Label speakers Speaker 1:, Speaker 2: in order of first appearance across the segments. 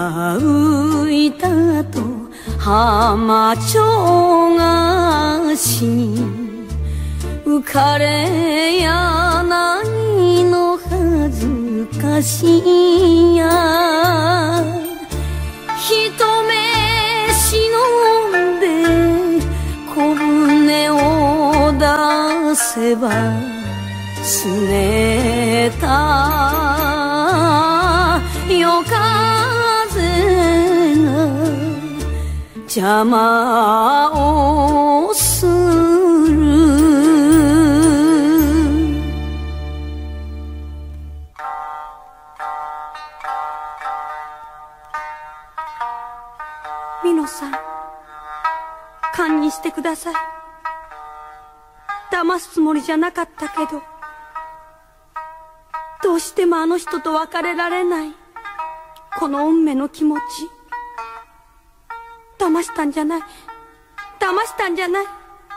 Speaker 1: が浮いたと浜町が死に浮かれ柳の恥ずかしいや一目忍んで小舟を出せばすねた夜風が邪魔をする美濃さん、堪忍してください。騙すつもりじゃなかったけど、どうしてもあの人と別れられないこの運命の気持ち、騙したんじゃない、騙したんじゃない。あ、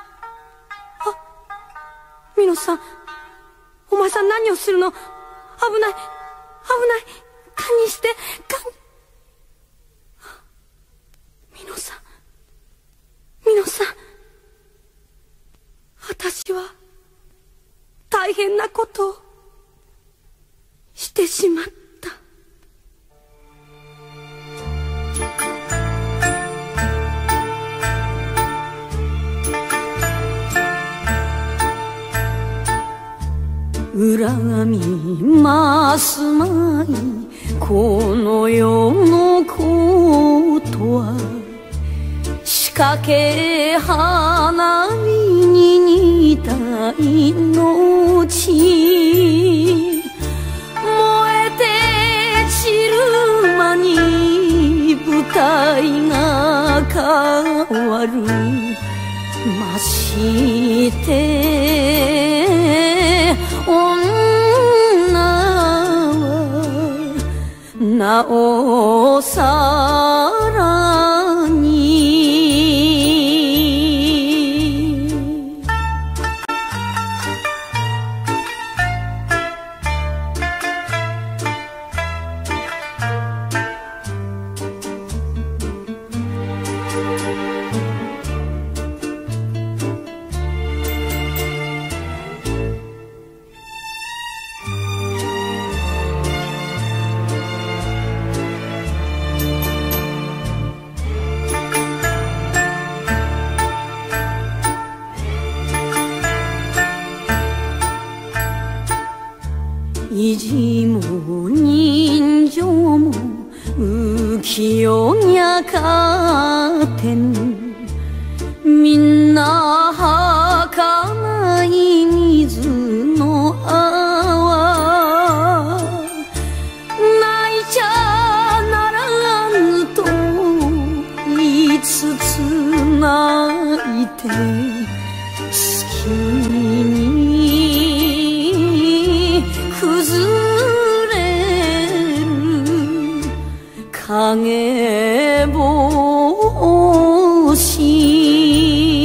Speaker 1: 美濃さん、お前さん何をするの。危ない、危ない、堪忍して、美濃さん、美濃さん、私は大変なことをしてしまった。恨みますまいこの世のことは仕掛け花火に似た命燃えて散る間に舞台が変わるまして女はなおさらに意地も人情も浮世にゃかてんみんな儚い水の泡泣いちゃならぬと言いつつ泣いて月に崩れる影帽子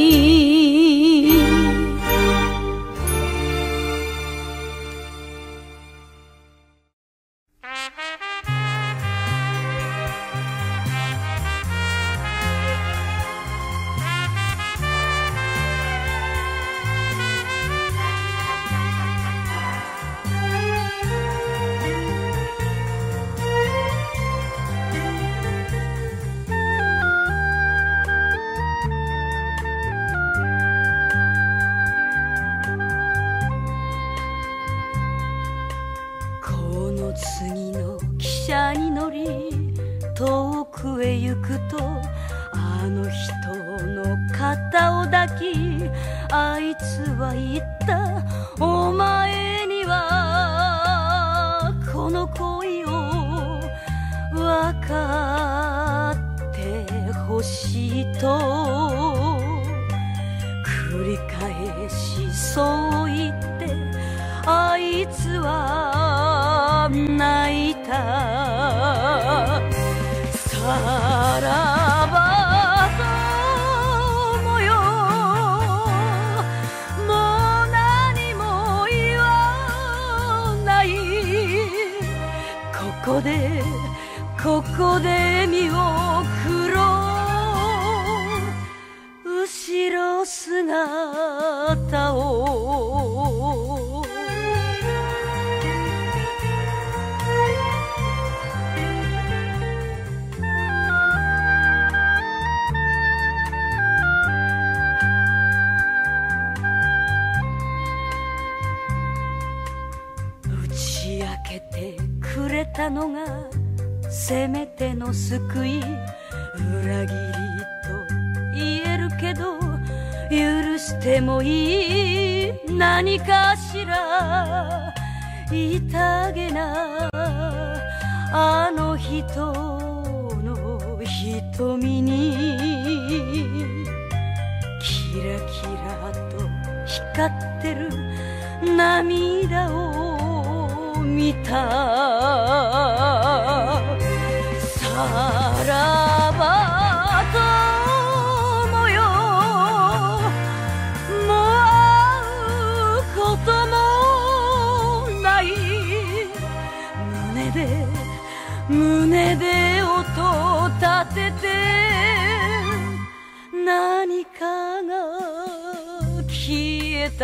Speaker 1: 次の汽車に乗り遠くへ行くとあの人の肩を抱きあいつは言った。お前にはこの恋を分かってほしいと繰り返しそう言ってあいつは泣いた。さらば友よもう何も言わない。ここでこで見送ろう後ろ姿を打ち明けてくれたのがせめての救い、裏切りと言えるけど許してもいい何かしら痛げなあの人の瞳にキラキラと光ってる涙を見た。さらば友よ、もう会うこともない。胸で音立てて何かが消えた。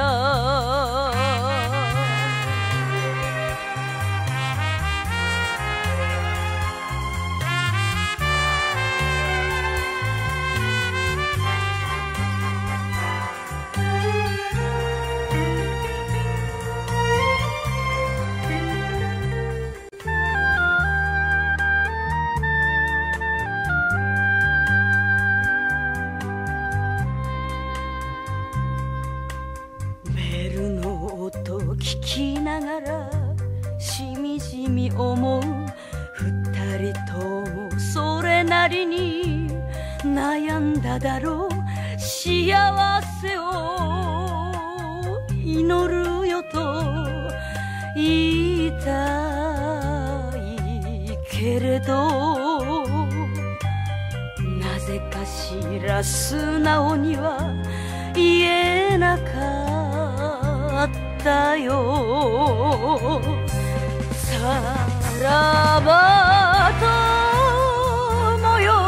Speaker 1: 聞きながらしみじみ思う、二人ともそれなりに悩んだだろう。幸せを祈るよと言いたいけれど、なぜかしら素直には言えなかったよ。さらば友よ、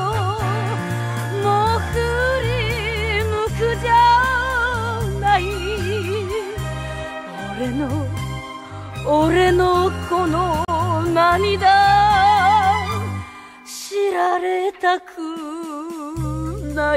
Speaker 1: もう振り向くじゃない。俺のこの涙知られたくない。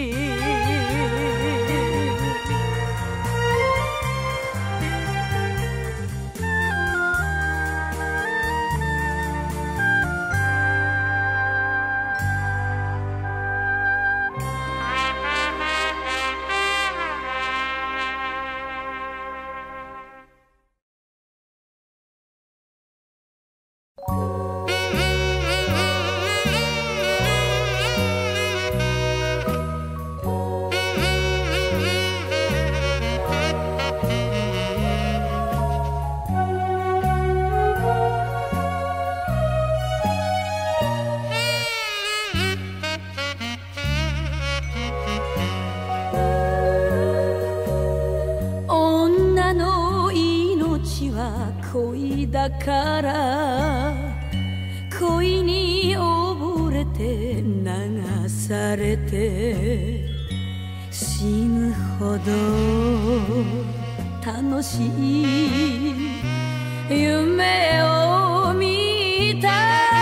Speaker 1: 恋だから恋に溺れて流されて死ぬほど楽しい夢を見た。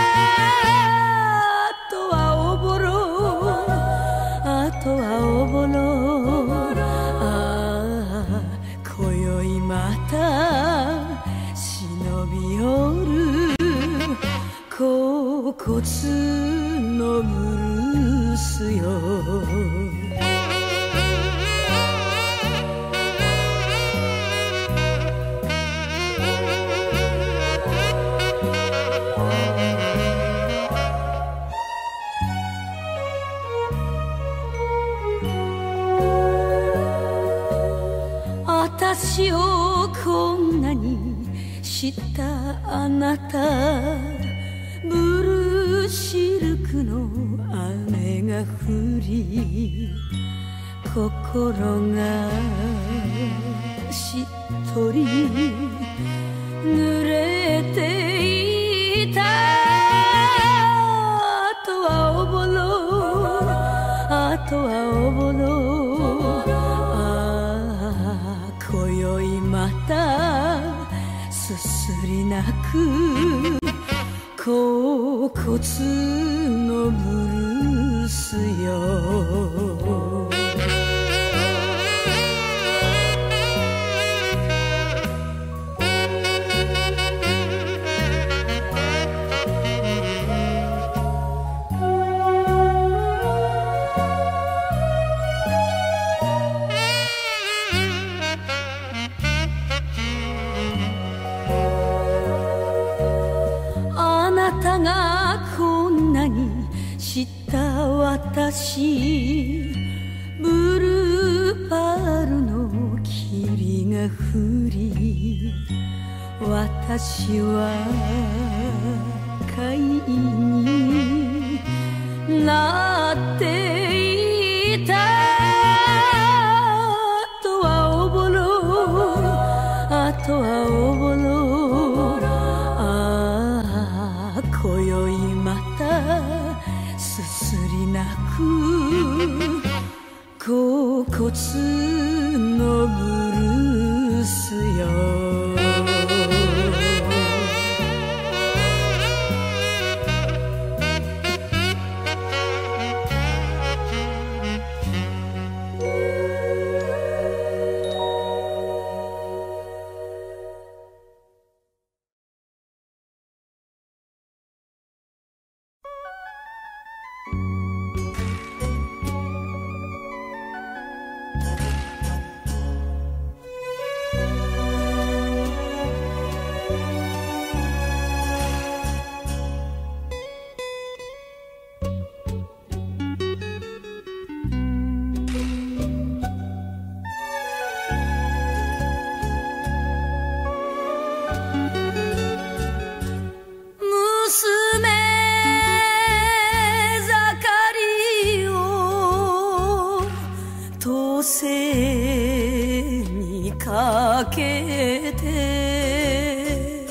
Speaker 1: あとはおぼろ、あとはおぼろ。ああ今宵また忍び寄る恍惚のブルースよ。私をこんなに知ったあなた、ブルーシルクの雨が降り心がしっとり濡れていた。 く恍惚のブルースよ。あなたがこんなに知った私、ブルーパールの霧が降り、私は貝になっていた。あとはおぼろ、あとはおぼろ、ああ今宵またすすり泣く恍惚のブルースよ。かけて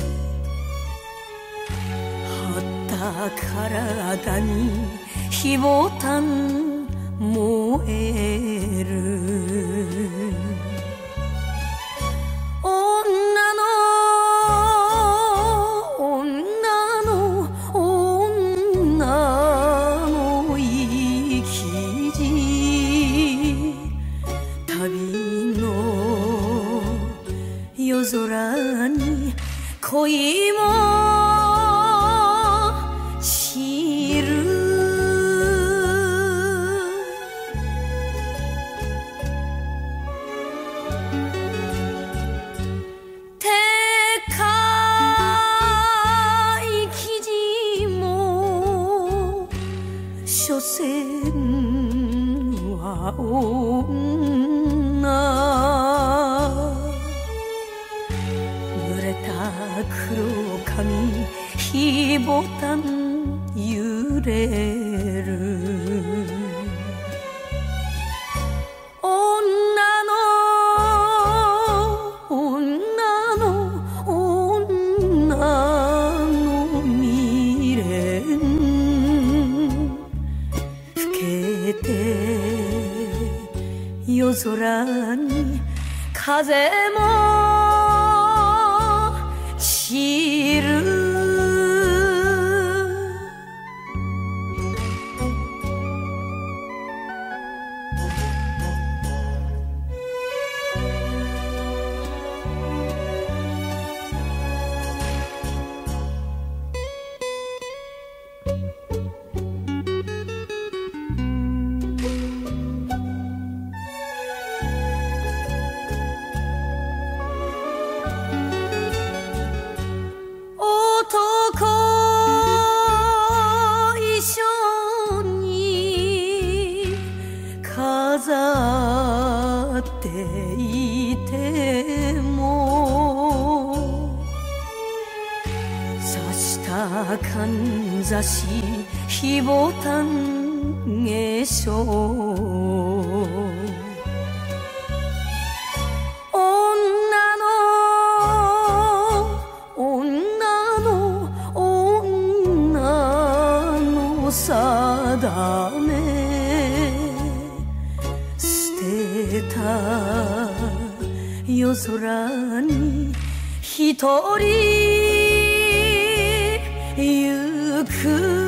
Speaker 1: 張った体に火ボタン燃える。女の生き字、旅の夜空に恋も散る。でかい記事も所詮は女。濡れた黒髪、火ボタン揺れる。女の未練更けて夜空に風も散る。飾っていても刺したかんざし火ボタン化粧。女の定め捨てた夜空に一人ゆく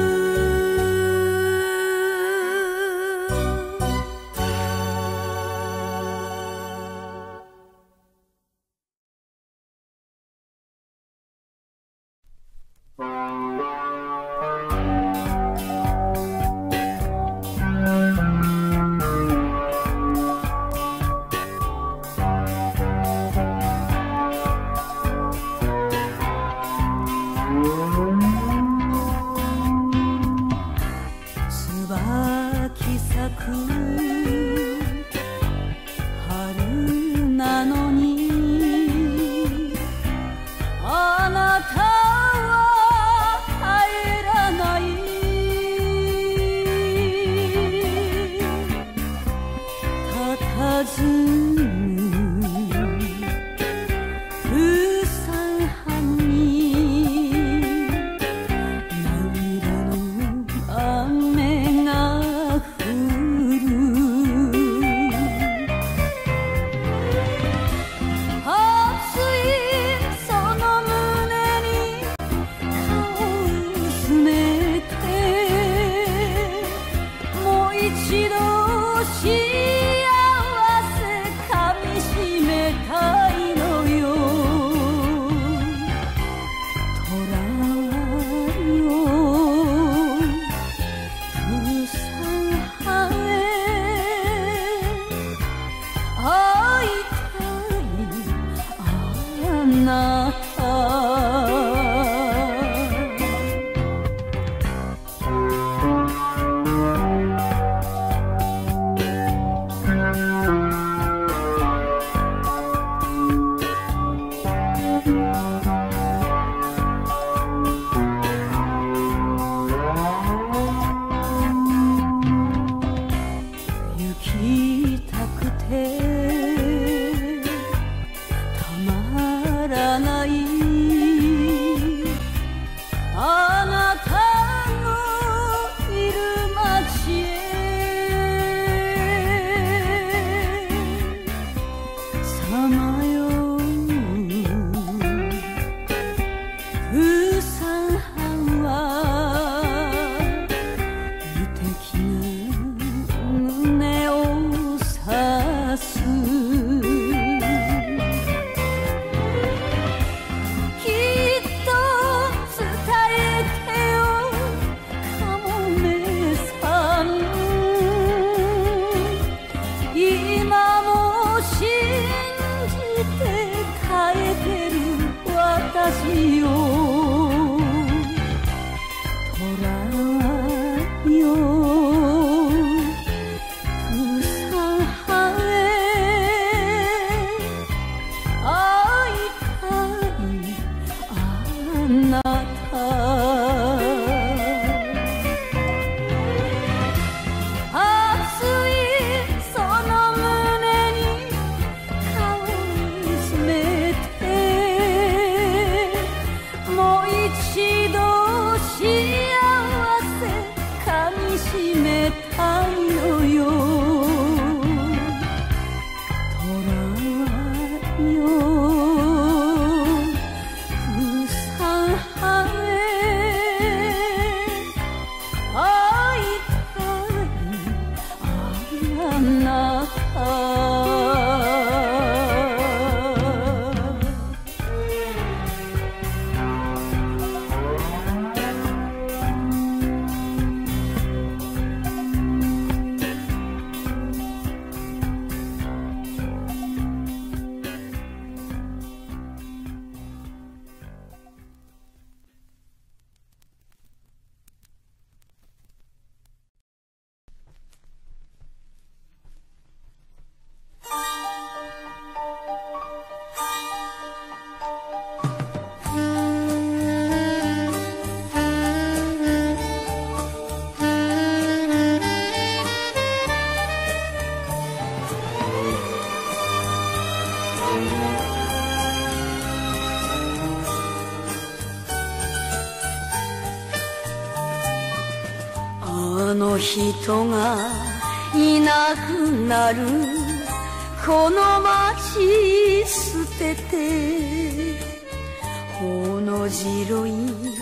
Speaker 1: の人がいなくなるこの街捨ててほの白い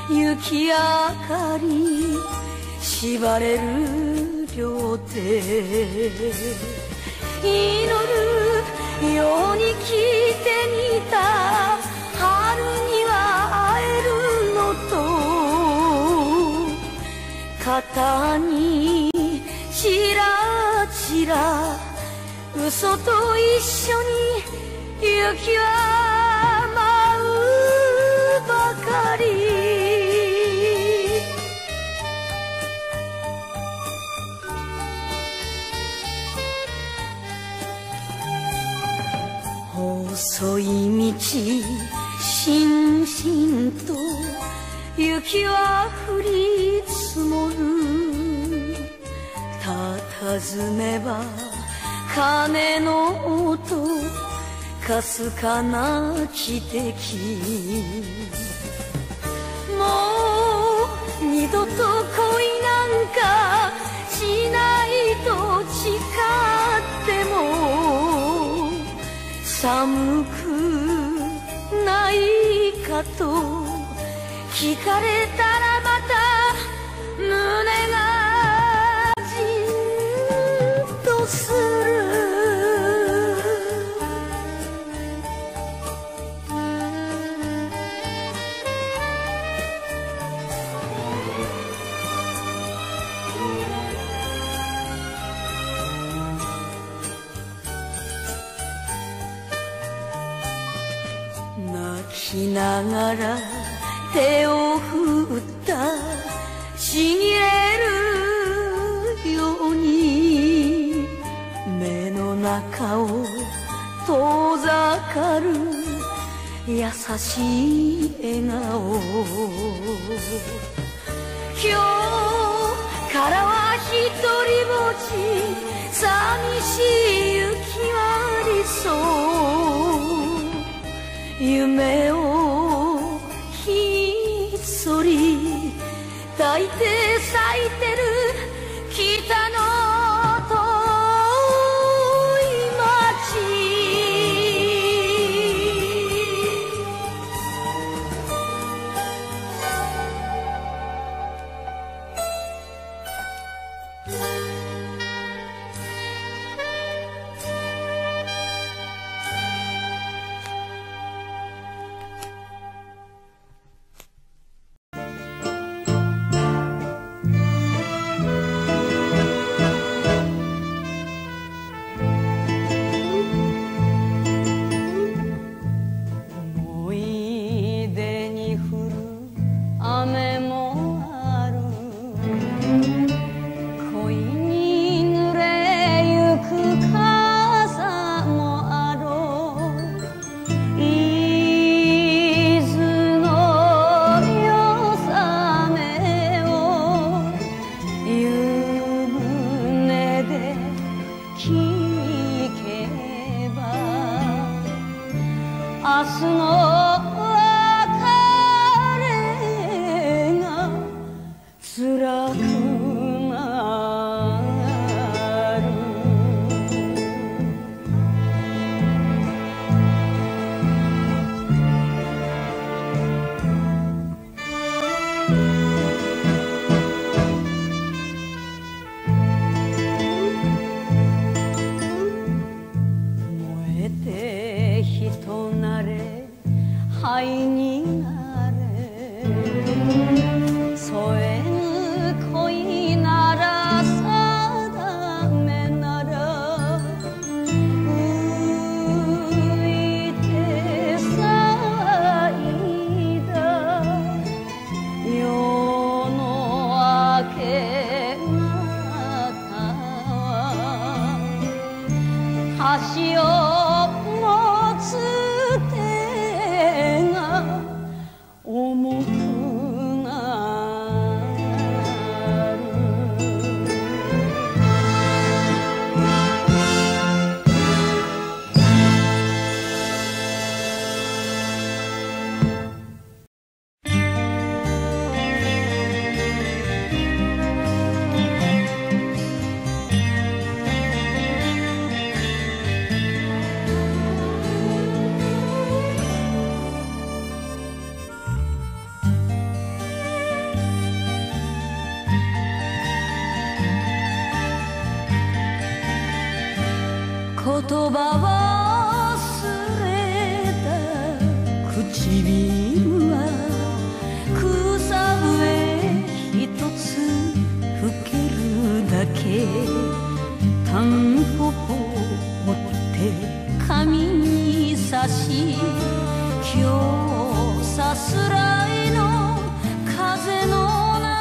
Speaker 1: 雪明かり縛れる両手祈るように来てみた春には会えるのと肩にちらちら嘘と一緒に雪は舞うばかり細い道しんしんと雪は降り積もる佇めば鐘の音かすかな汽笛もう二度と恋なんかしないと誓っても寒くないかと聞かれたらまた胸がじんとする泣きながら手を振ったちぎれるように目の中を遠ざかる優しい笑顔今日からは一人ぼっち寂しい雪は理想夢をひっそり抱いて咲いてる北の遠い街葉忘れた唇は草笛一つ吹けるだけタンポポ持って髪に差し今日さすらいの風の中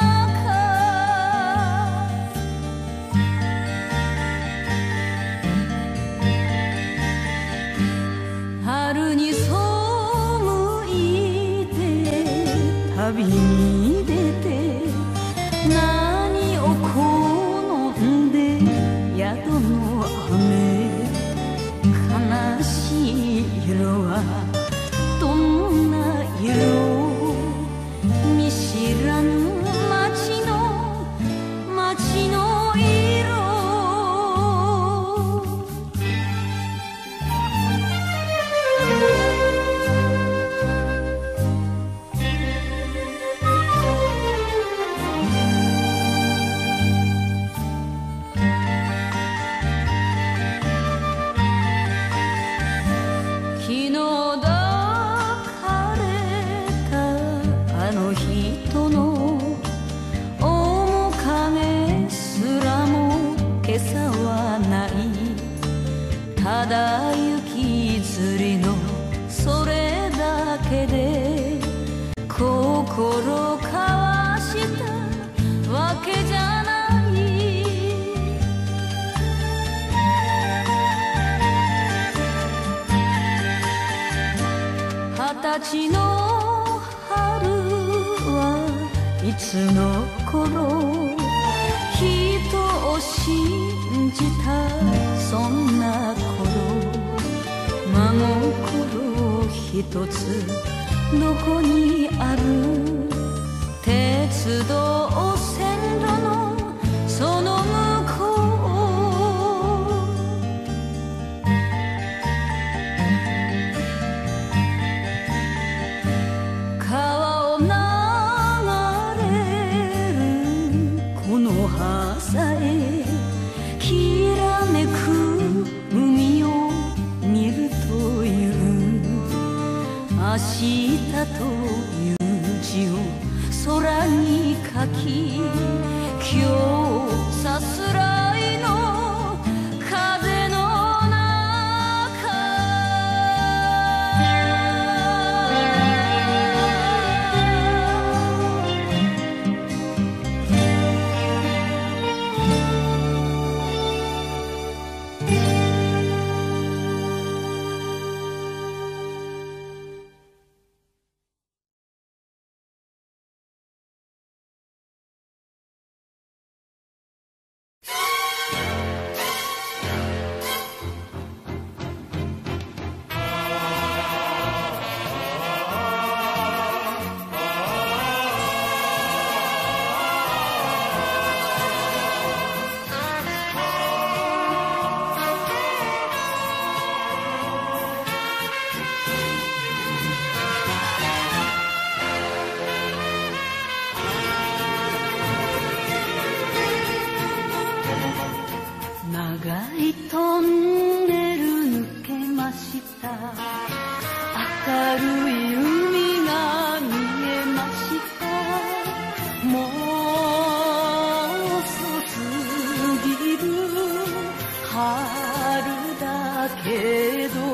Speaker 1: 春に背いて旅に出て何を好んで宿の雨悲しい色はどんな色見知らぬ街の色昨日抱かれたあの人の面影すらも今朝はないただ雪吊りのそれだけで心交わしたわけじゃない20歳の春はいつの頃人を信じたそんな頃真心一つどこにある鉄道線路のその向こう川を流れるこの葉さえきらめく海を見るという明日という字を空に書き今日さすらいの風の中長いトンネル抜けました明るい海が見えましたもう遅すぎる春だけど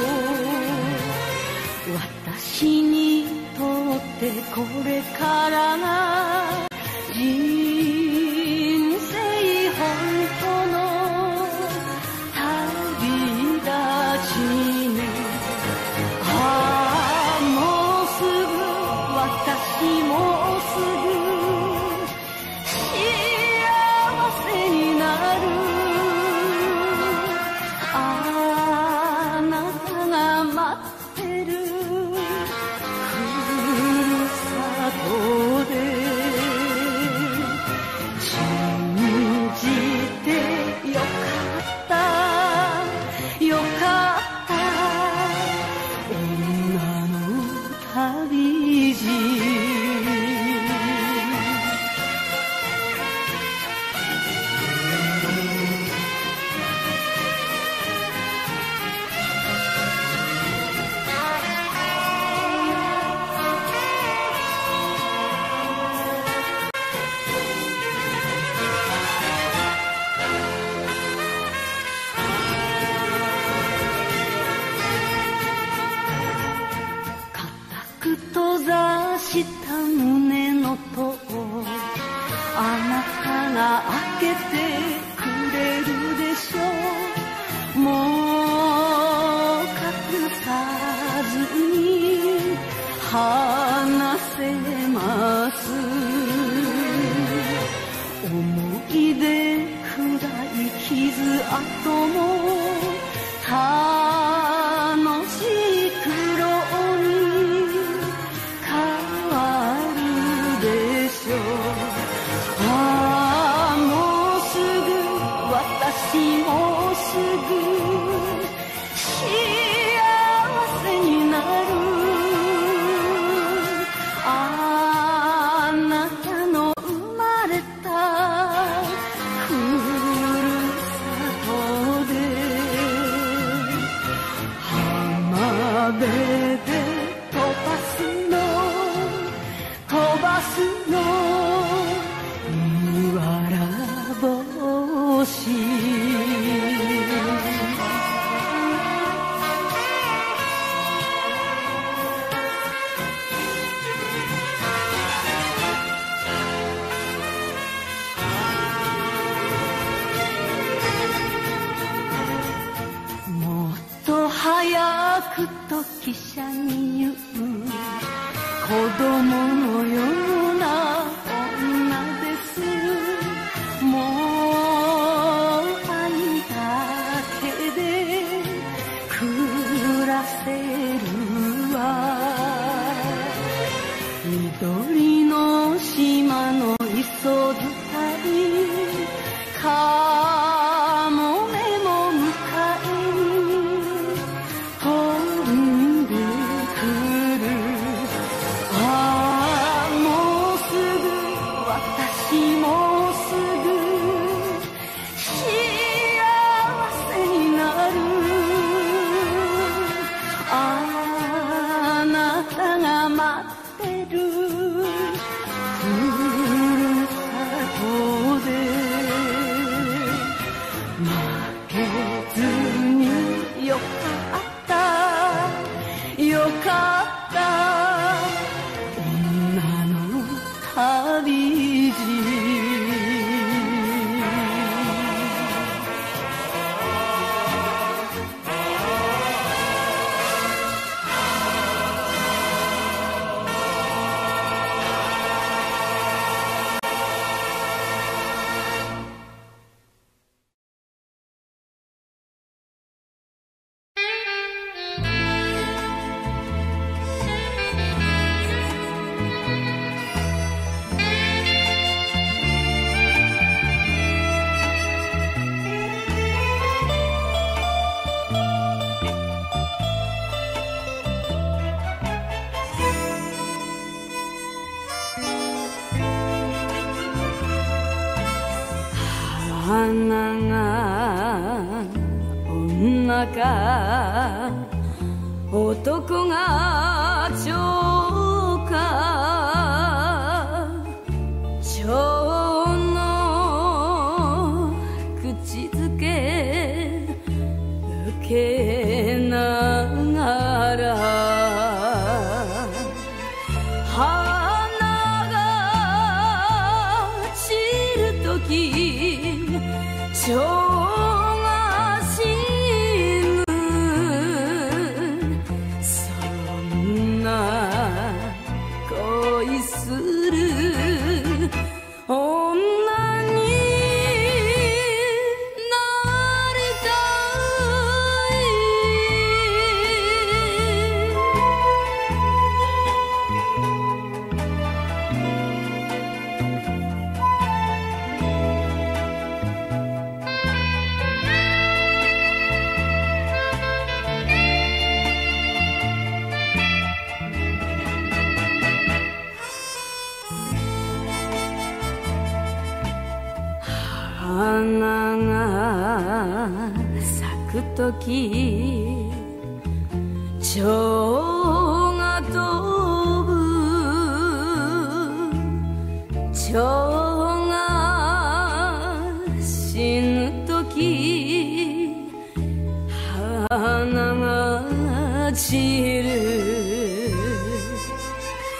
Speaker 1: 私にとってこれからが人生本当のもうすぐ私もうすぐ幸せになるあなたが待ってるふるさとで信じてよかったよかった女の旅路閉ざした胸の戸をあなたが開けてくれるでしょう。もう隠さずに話せます。思い出暗い傷跡も楽しい苦労に変わるでしょう。ああ、もうすぐ私もすぐ幸せになる。あなたの生まれたふるさとで浜辺で飛ばすのわらぼうし。もっと早くと汽車に言う子供のような女です。もう愛だけで暮らせるわ。緑の島の磯伝いかもめも迎えに飛んでくる。ああ、もうすぐ私もすぐ幸せになる。あなたが待ってるふるさとで負けずによかったよかった女の旅路。花が女か男が蝶か蝶の口づけ受けながら花が散るとき蝶が死ぬ。そんな恋する女になりたい。花が咲くとき蝶が飛ぶ。蝶が死ぬとき花が散る。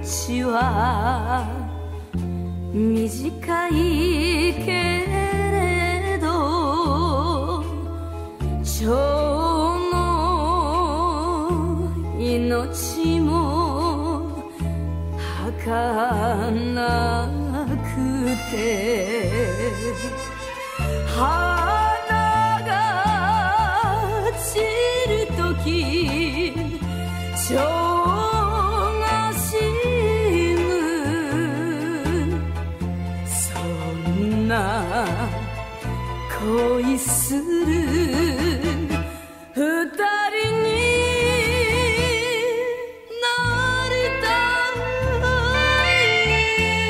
Speaker 1: 命は短いけれど蝶の命も儚くて花が散るとき蝶が死ぬそんな恋する二人になりたい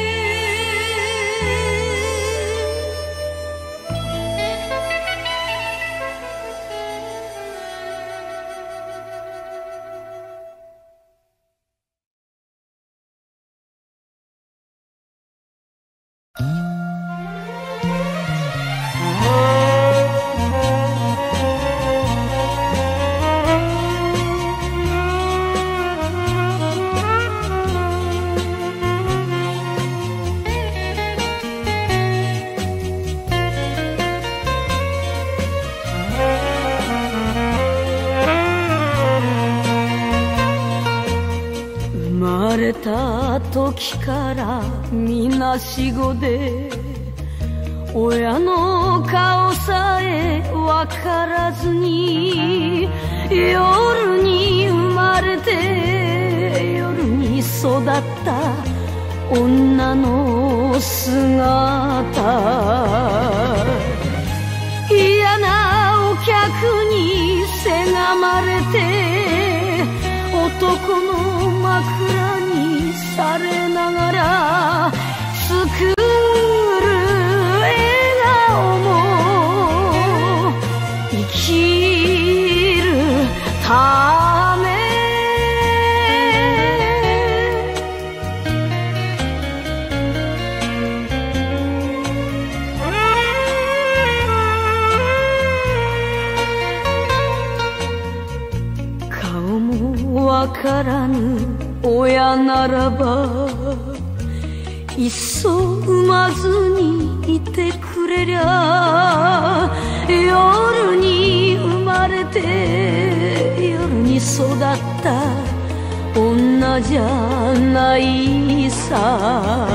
Speaker 1: 生まれた時からみなしごで親の顔さえわからずに夜に生まれて夜に育った女の姿嫌なお客にせがまれて男の枕にされながら作る笑顔も生きるため顔もわからぬ親ならばいっそ産まずにいてくれりゃ夜に生まれて夜に育った女じゃないさ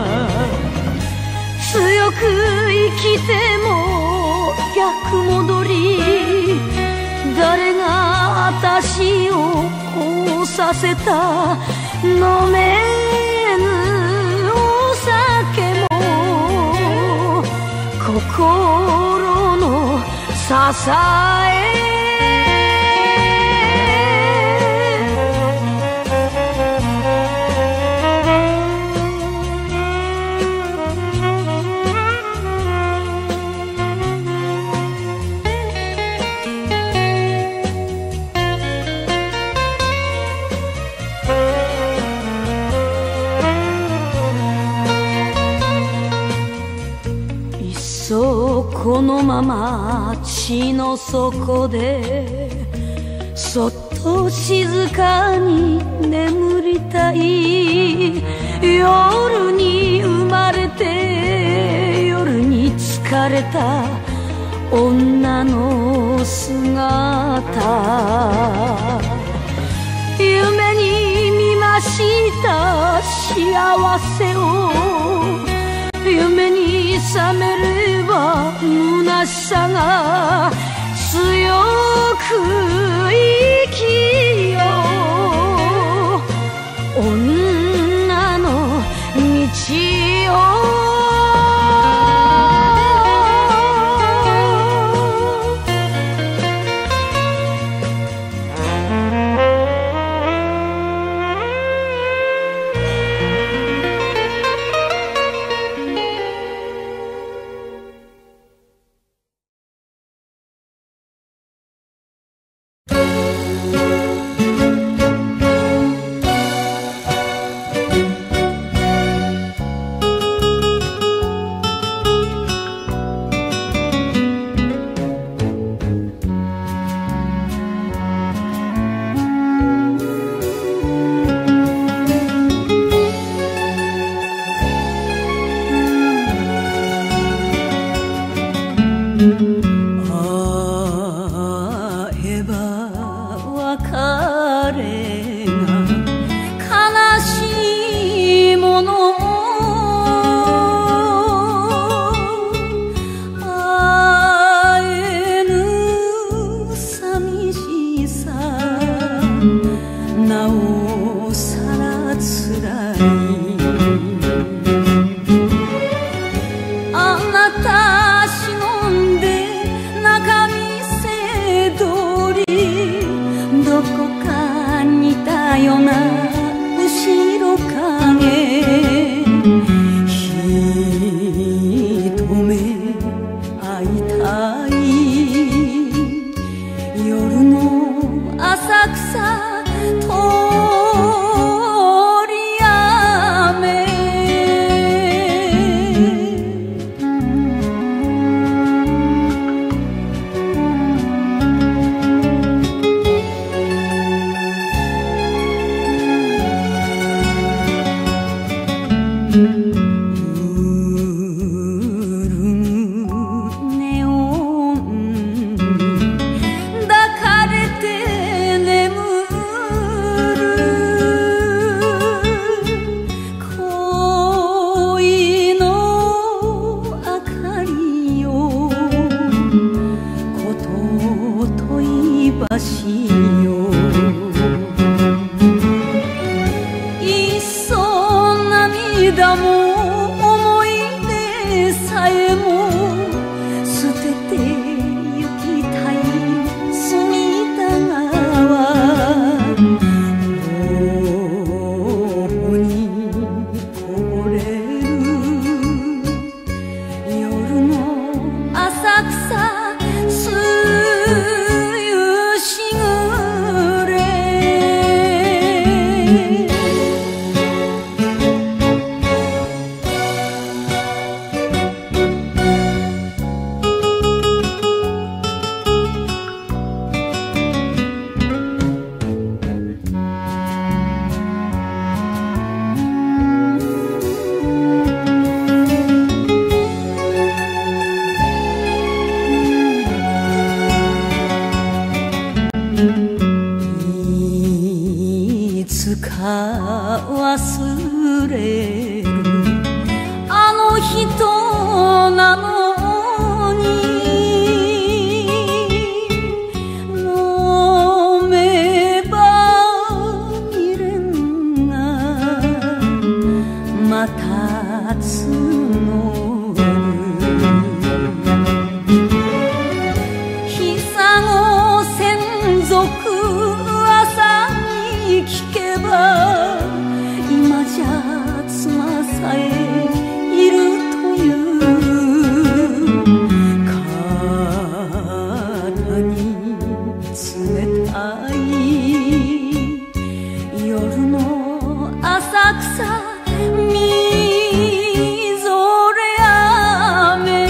Speaker 1: 強く生きても逆戻り誰が私をこうさせた飲めぬお酒も心の支えこのまま地の底でそっと静かに眠りたい夜に生まれて夜に疲れた女の姿夢に見ました幸せを夢に覚めれば虚しさが強く生きよう女の道を忘れるあの人なのに飲めば未練がまた募る久子専属朝に聞けば今じゃ妻さえいるという肩に冷たい夜の浅草みぞれ雨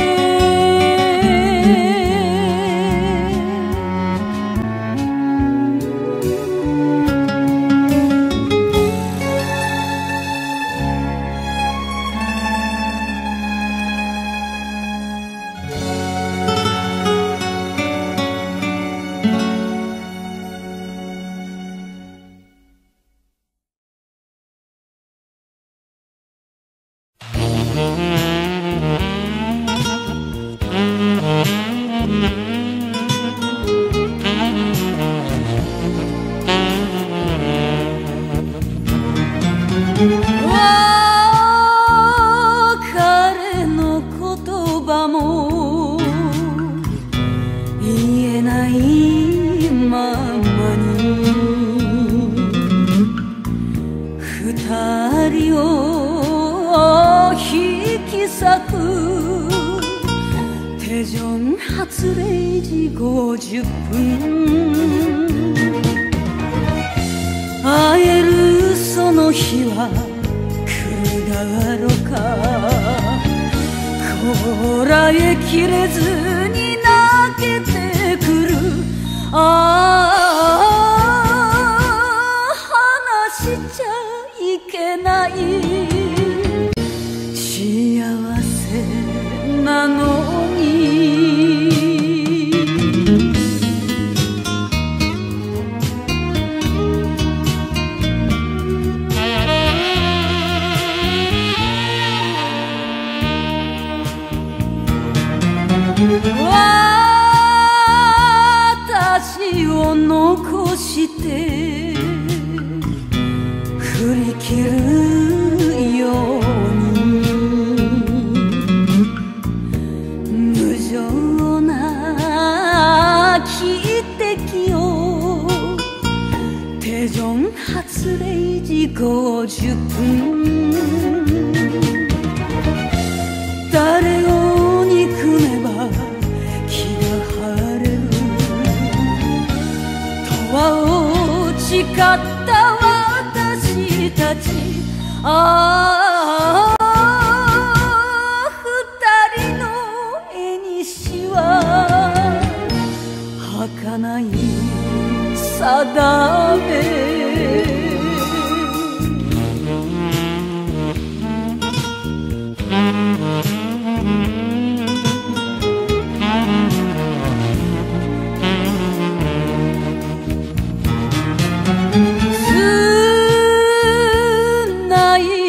Speaker 1: 彼の言葉も言えないままに二人を引き裂く手順発0時50分会えるその日は来るだろうかこらえきれずに泣けてくるああ話しちゃいけない幸せなのに私を残して振り切るように無情な汽笛を手順発0時50分誰を憎めば気が晴れるとは誓った私たちああ二人の縁は儚い定め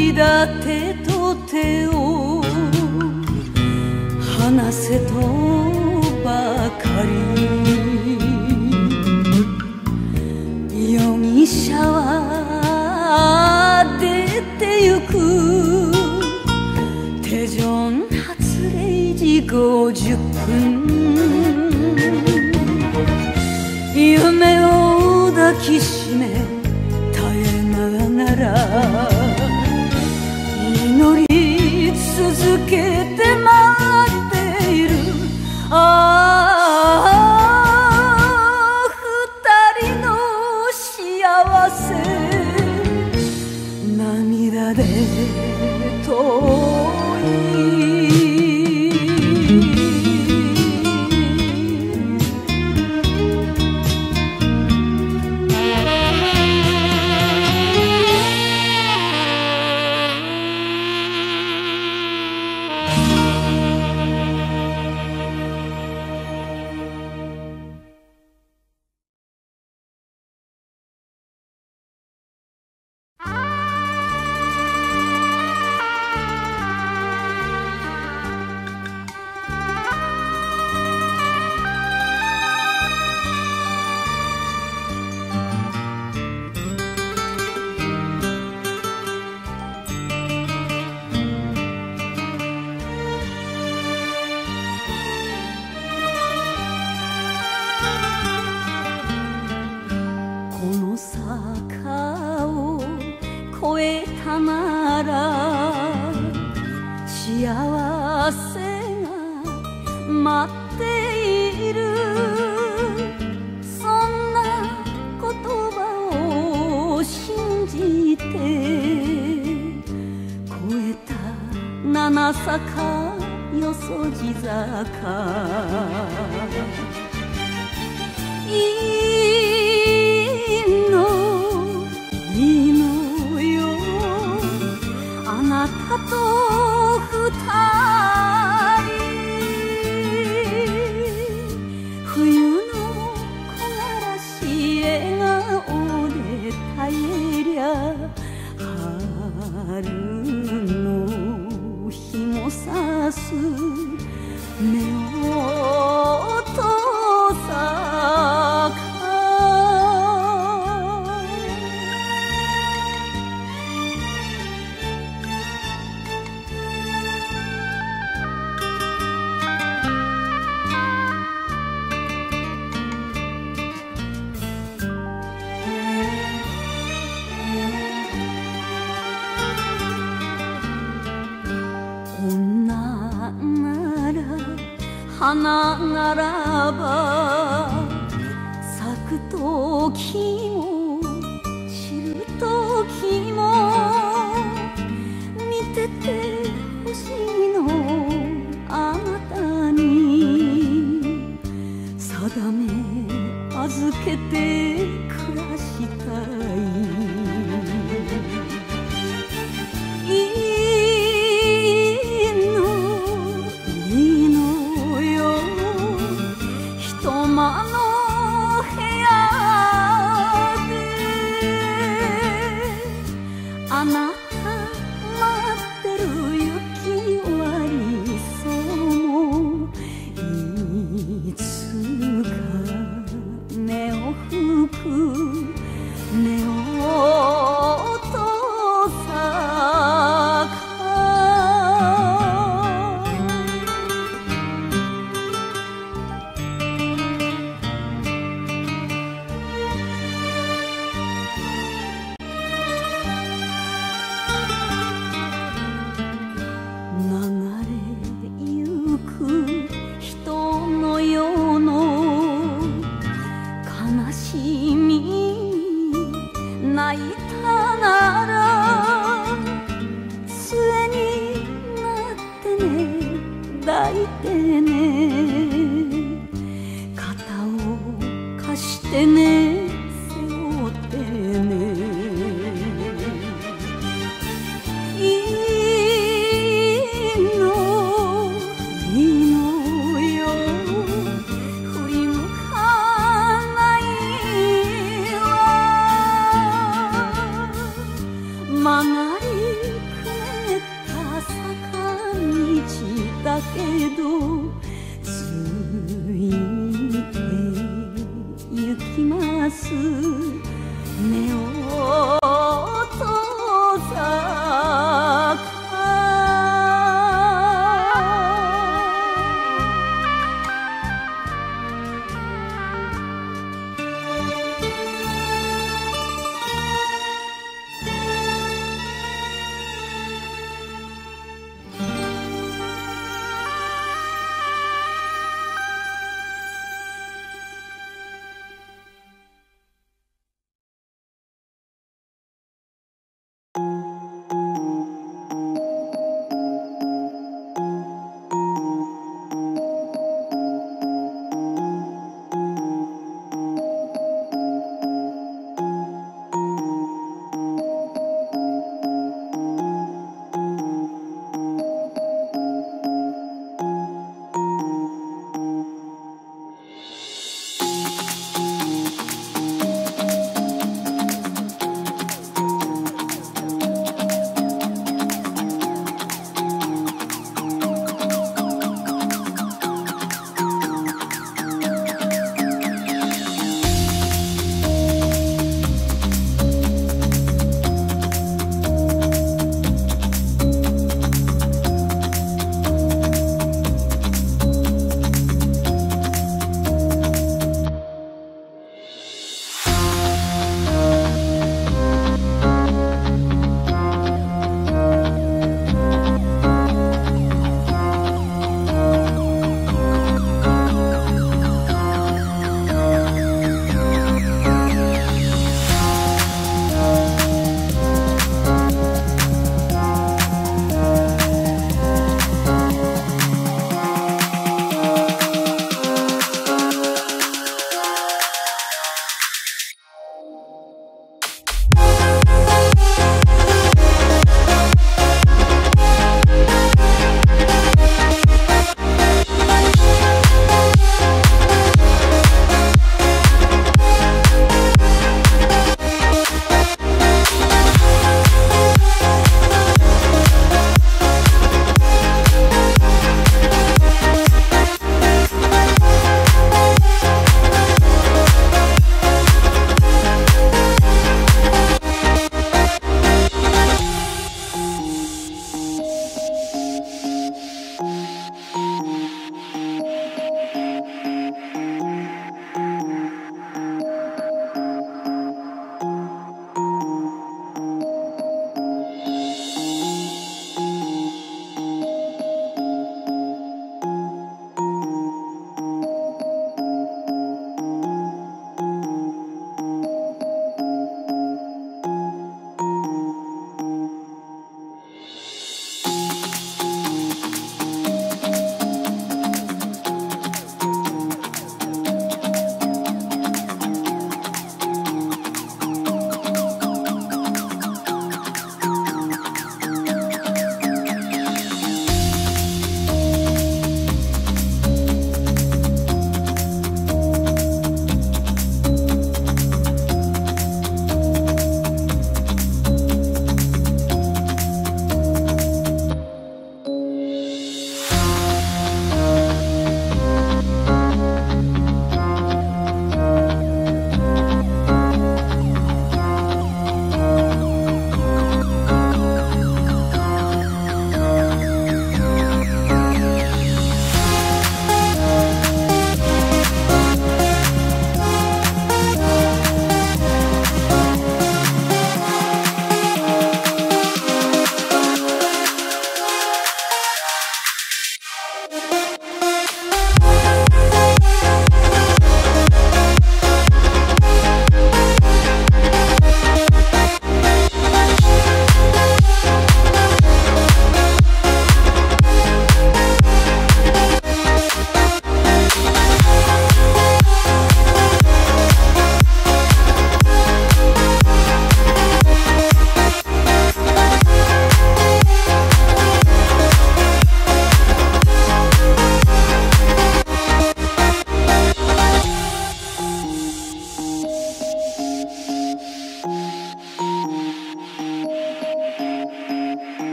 Speaker 1: だ手と手を離せとばかり容疑者は出てゆく手順発令時50分夢を抱きしめ耐えながら祈り続けて待っている二人の幸せ涙で遠い花ならば咲く時も散る時も見ててほしいのあなたに定め預けて暮らしたい曲がり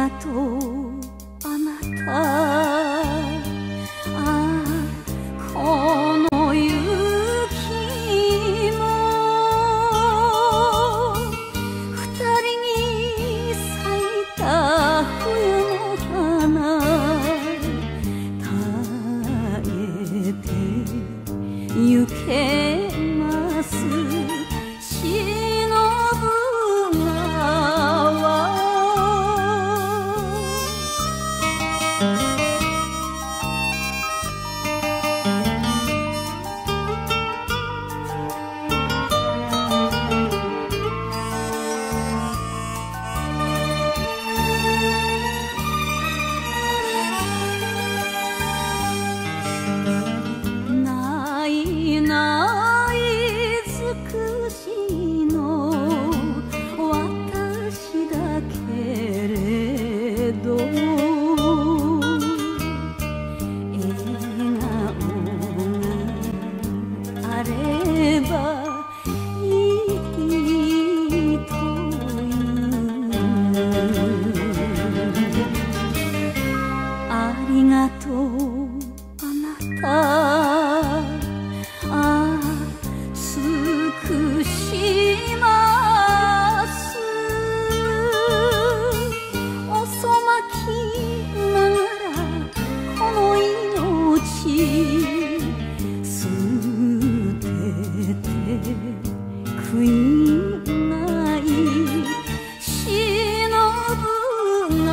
Speaker 1: がとうあなた、この雪も二人に咲いた冬の花、耐えてゆけます忍ぶ川。ないない尽くしの私だけれど、笑顔があればいいというありがとうあなた、尽くします遅まきながらこの命捨てて悔いない忍ぶ川。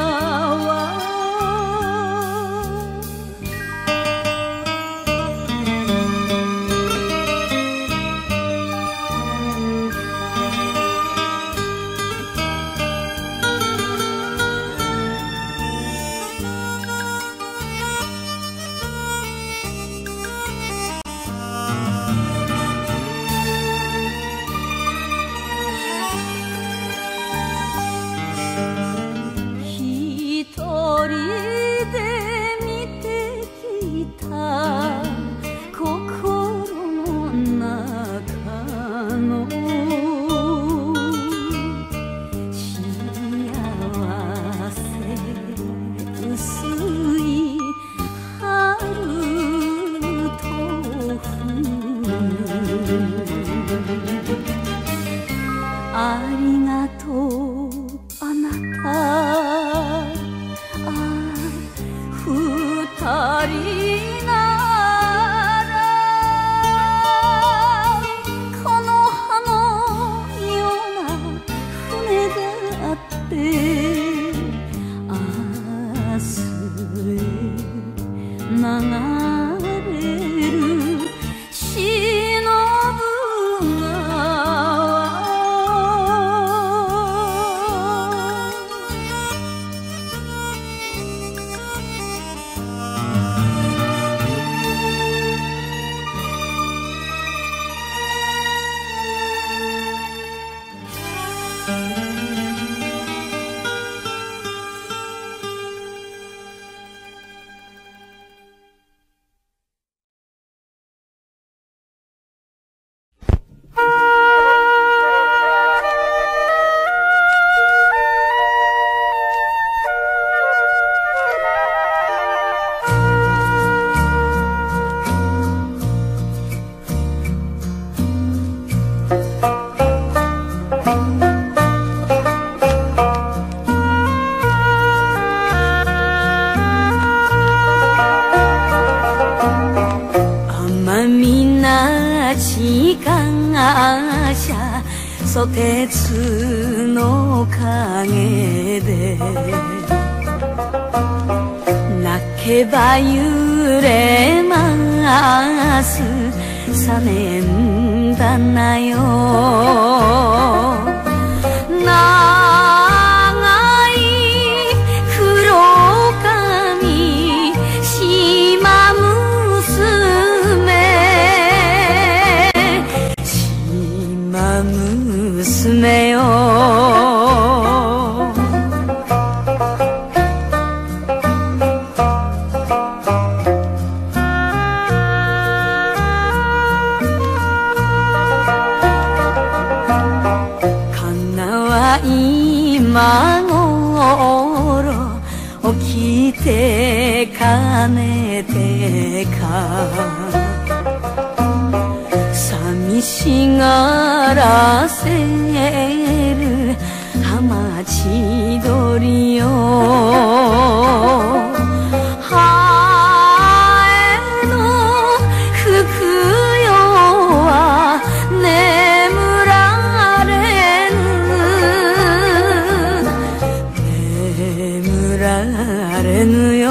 Speaker 1: 一人で見てきた心の中の幸せ薄い春豆腐、ありがとうあなた、二人ならこの葉のような船があって明日へ流れる忍ぶ川。ソテツの陰で泣けば揺れますさねんだなよ長い黒髪島娘よかなわい孫てかねてか寂しがらせる浜千鳥よハエの吹くよは眠られぬ眠られぬよ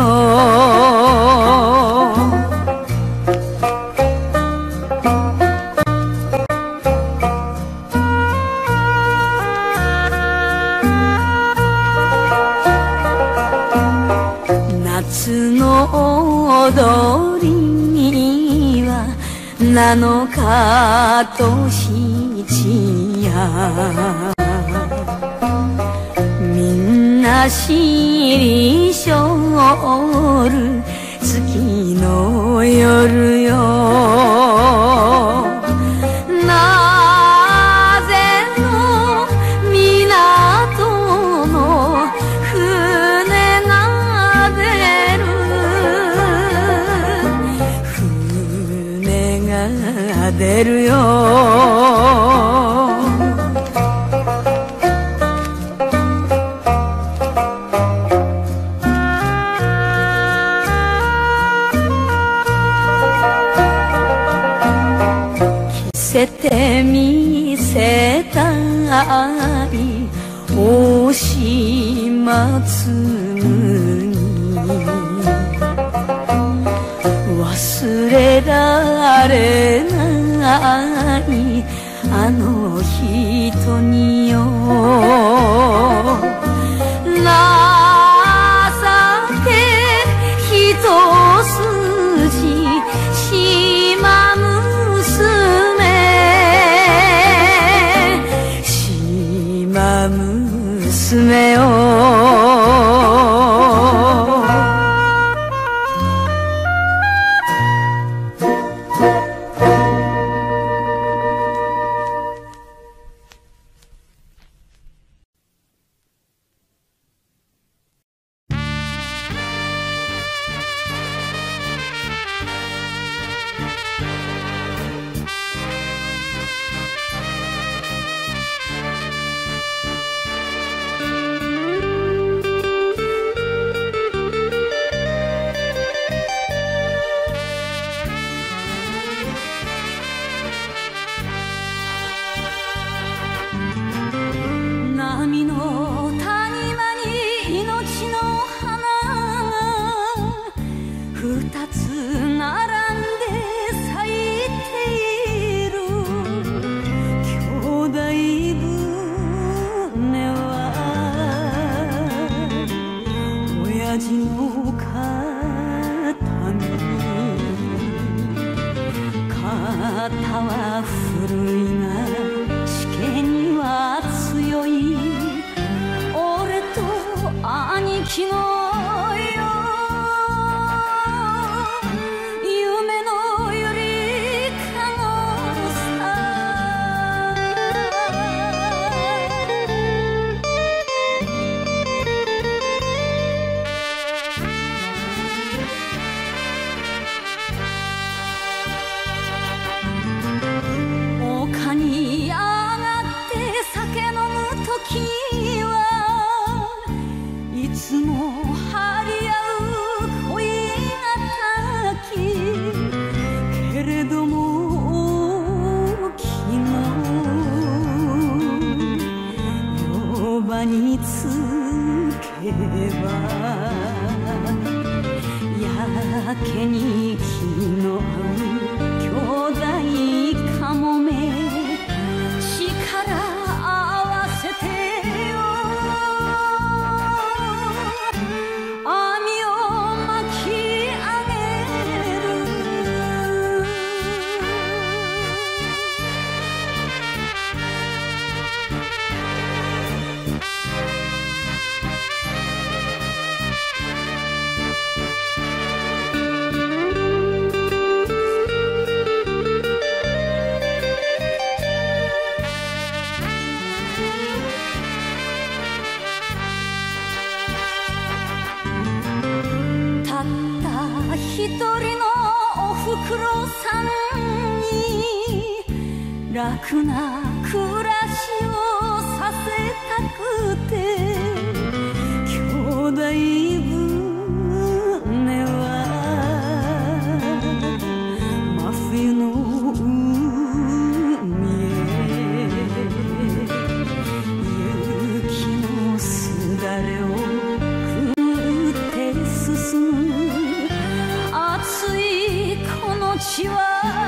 Speaker 1: 夏の踊りには7日と7夜みんなしりしょる月の夜よなぜの港の船が出る船が出るよ見せてみせたい大島紬に忘れられないあの人によ情け一筋島娘よ波の谷間に命の花が2つ並んで咲いている兄弟船は親父の肩身肩は古いがしけには強い俺と兄貴のよ夢のゆりかごさ丘に上がって酒飲む時はいつも張り合う恋がたきけれども昨日夜場につけばやけに気の合う兄弟かもめ力合わせてよ網を巻き上げる一人のおふくろさんに楽な暮らしをさせたくて、兄弟船は真冬の海へ雪のすだれをくって進む熱いこの地は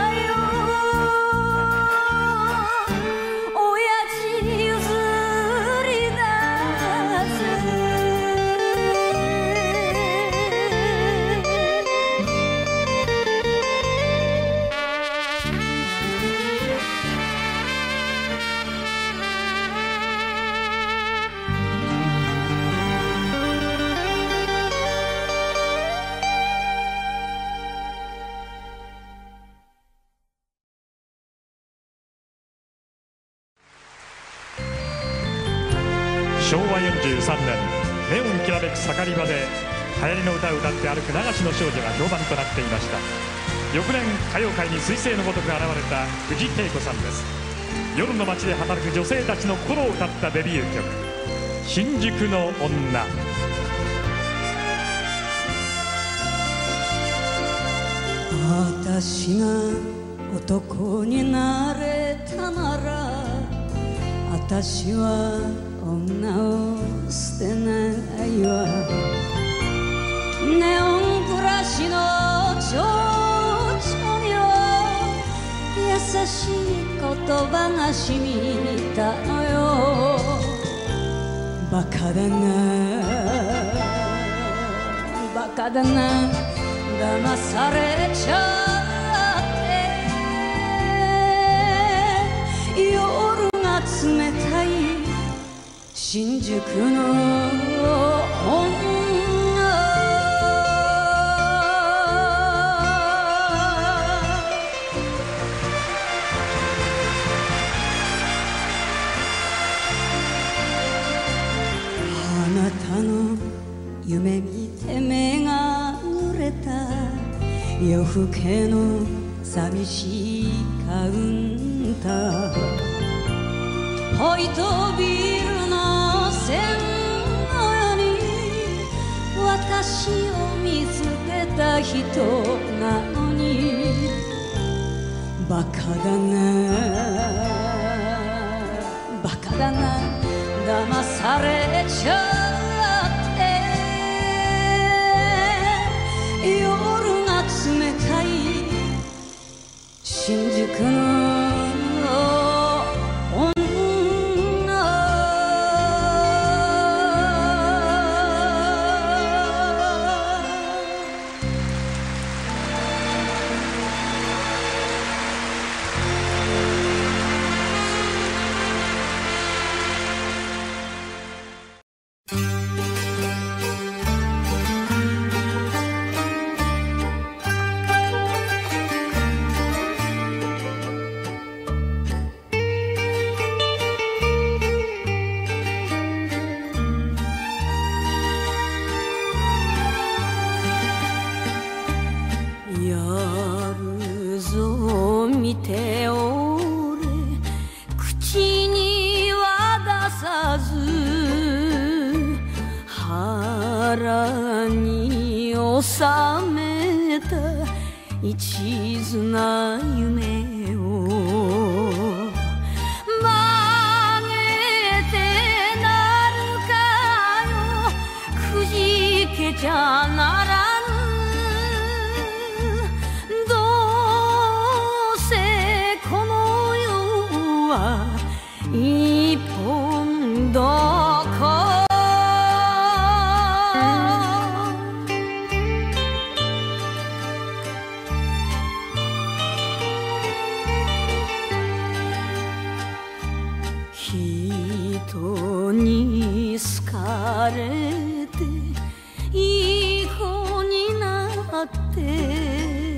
Speaker 2: 昭和43年、ネオンきらめく盛り場で流行りの歌を歌って歩く流しの少女が評判となっていました。翌年歌謡界に彗星のごとく現れた藤恵子さんです。夜の街で働く女性たちの心を歌ったデビュー曲「新宿の女」。
Speaker 1: 私が男になれたなら、私は女を捨てないわ。ネオン暮らしの情緒には優しい言葉が染みたのよ。バカだなバカだな、騙されちゃって夜が冷たい新宿の女。あなたの夢見て目が濡れた夜更けの寂しいカウンター、ホイトビールの線のように私を見つけた人なのに、バカだなバカだな、騙されちゃって夜が冷たい新宿の収めた一途な夢を曲げてなるかよ、くじけちゃならぬ。どうせこの世は一本どこ人に好かれていい子になって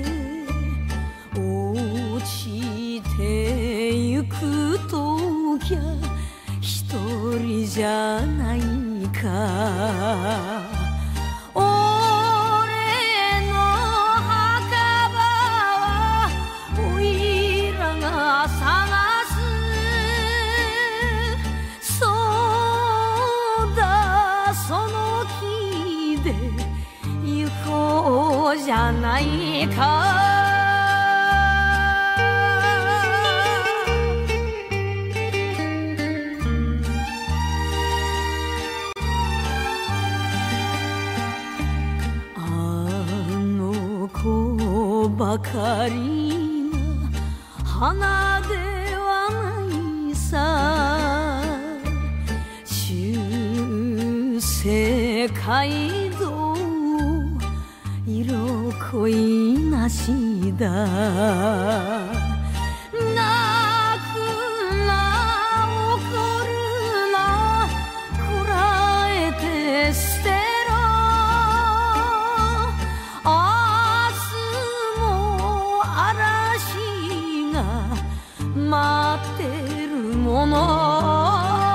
Speaker 1: 落ちてゆくときゃ一人じゃないか。俺のじゃないか。ばかりな花ではないさ。修正街道色恋なしだ。泣くな怒るなこらえて捨て待ってるもの。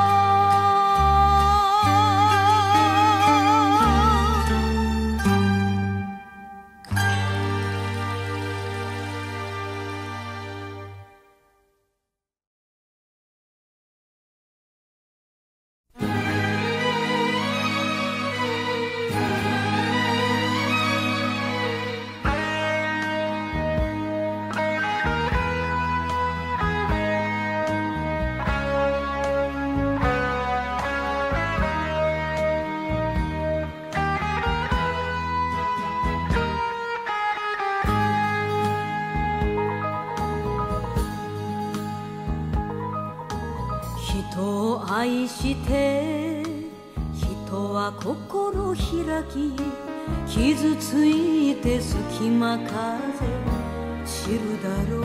Speaker 1: 人を愛して人は心開き、傷ついて隙間風知るだろ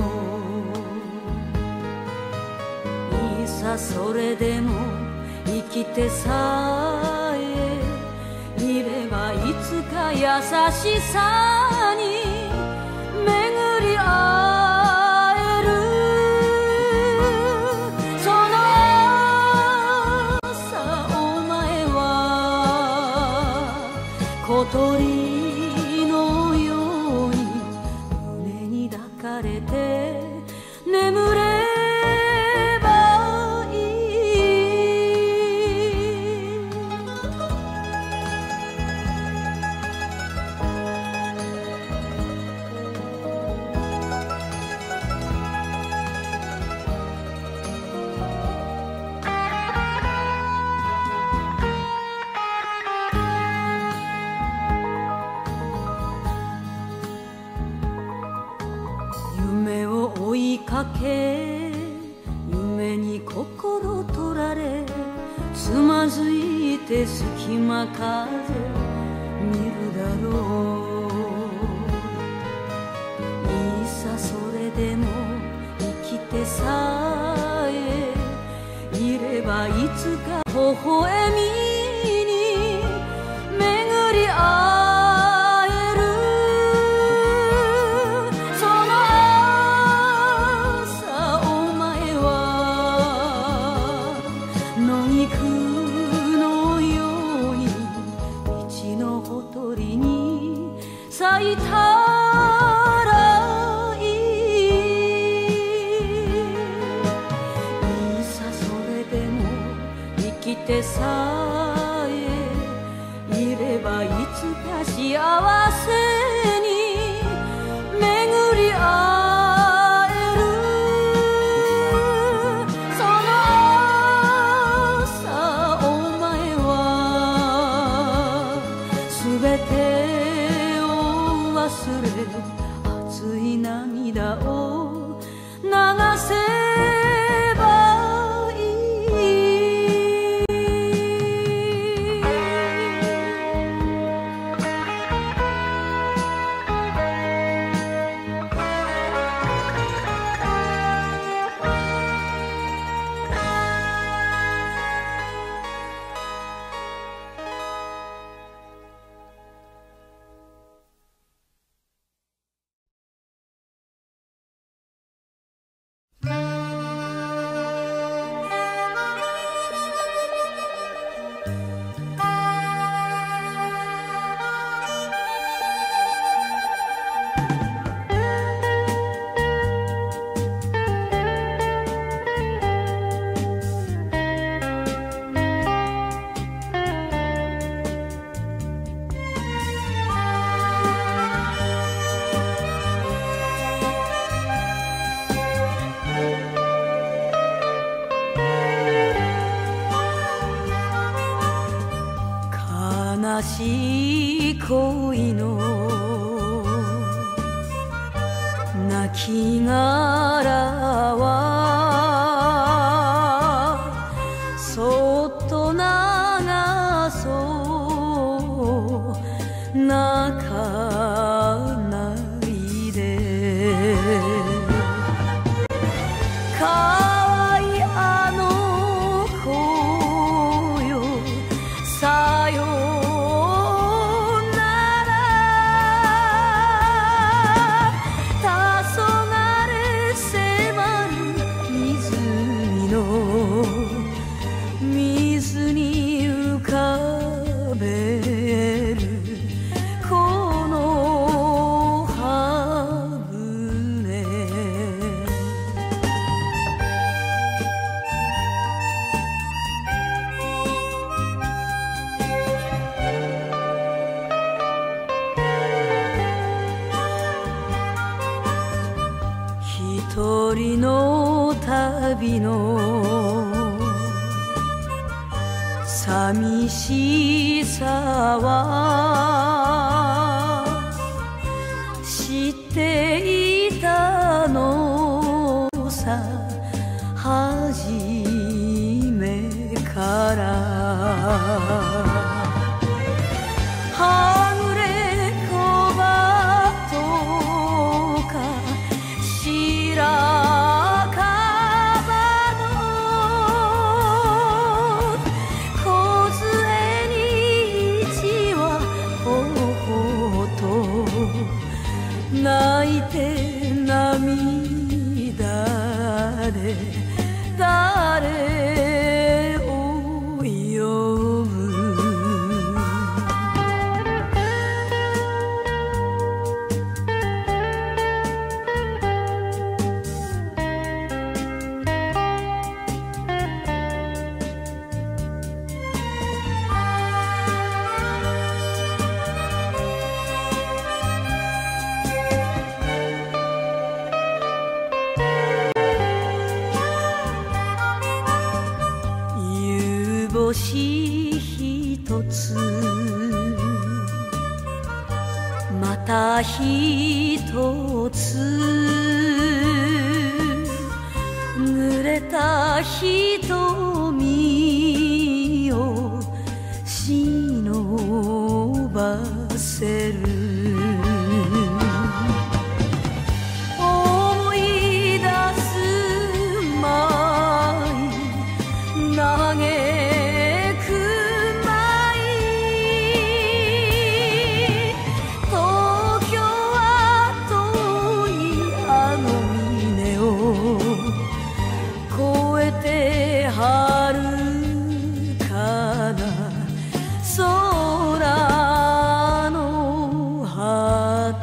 Speaker 1: う。いいさそれでも生きてさえいればいつか優しさに巡り合える。そのさお前は小鳥のように胸に抱かれて眠ればいい。夢を追いかけ夢に心取られつまずいて隙間風見るだろう。いいさそれでも生きてさえいればいつか微笑みに巡り合える。その朝お前は野菊のように道のほとりに咲いたらいい。いいさそれでも生きてさえいればいつか幸せに巡り合える。その朝お前はすべてを忘悲しい恋の亡きがらはそっと流そう泣かないでかわいあの子よさよなら黄昏迫る湖の水に浮かべるこの葉舟一人の旅の寂しさは知っていたのさ初めからはぐれ小鳩か白樺の梢に一羽ほほと泣いて涙で誰を呼ぶ夕星ひとつまたひとつ濡れた瞳を忍ばせる思い出すまい嘆くまい東京は遠いあの峰を越えて遥かな空の果て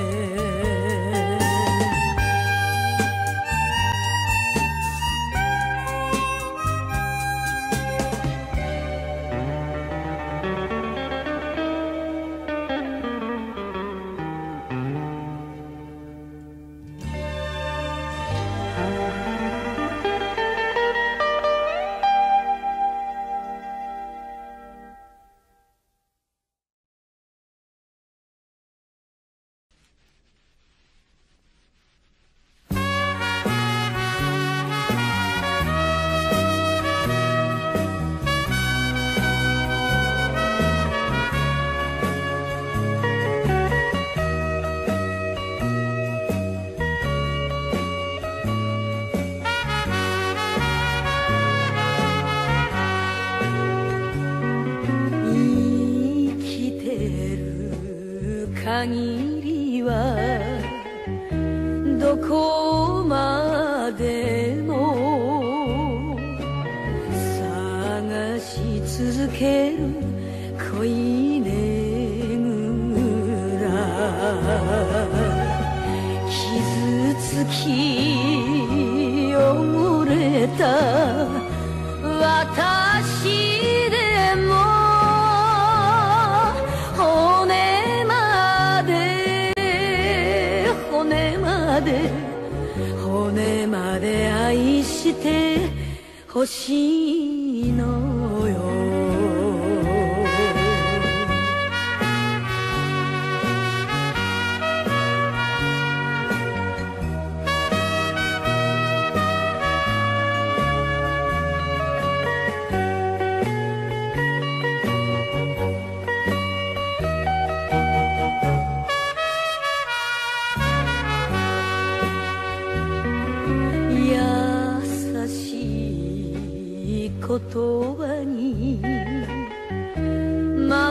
Speaker 1: 限りはどこまでも探し続ける恋ねぐら傷つき汚れた私でも骨まで愛してほしいのよ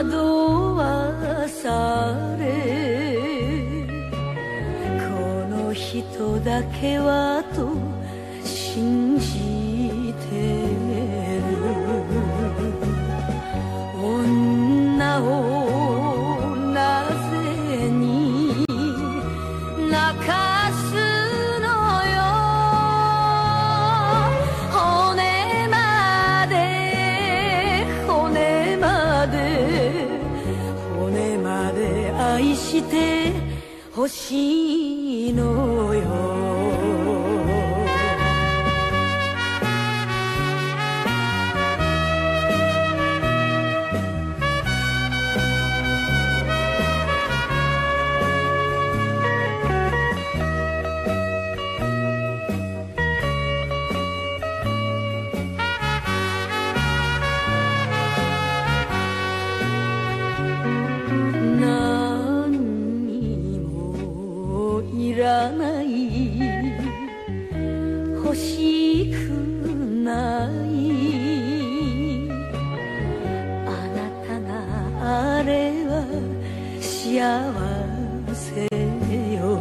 Speaker 1: 惑わされこの人だけはと信じてる女をなぜに泣かすのよ骨まで骨まで骨まで愛してほしいのよ欲しくないあなたがあれは幸せよ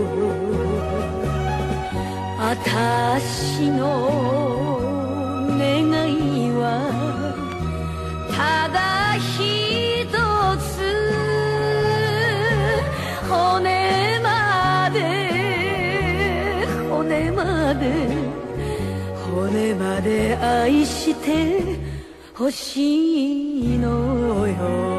Speaker 1: あたしの願いはただ一つ骨まで骨まで骨まで愛してほしいのよ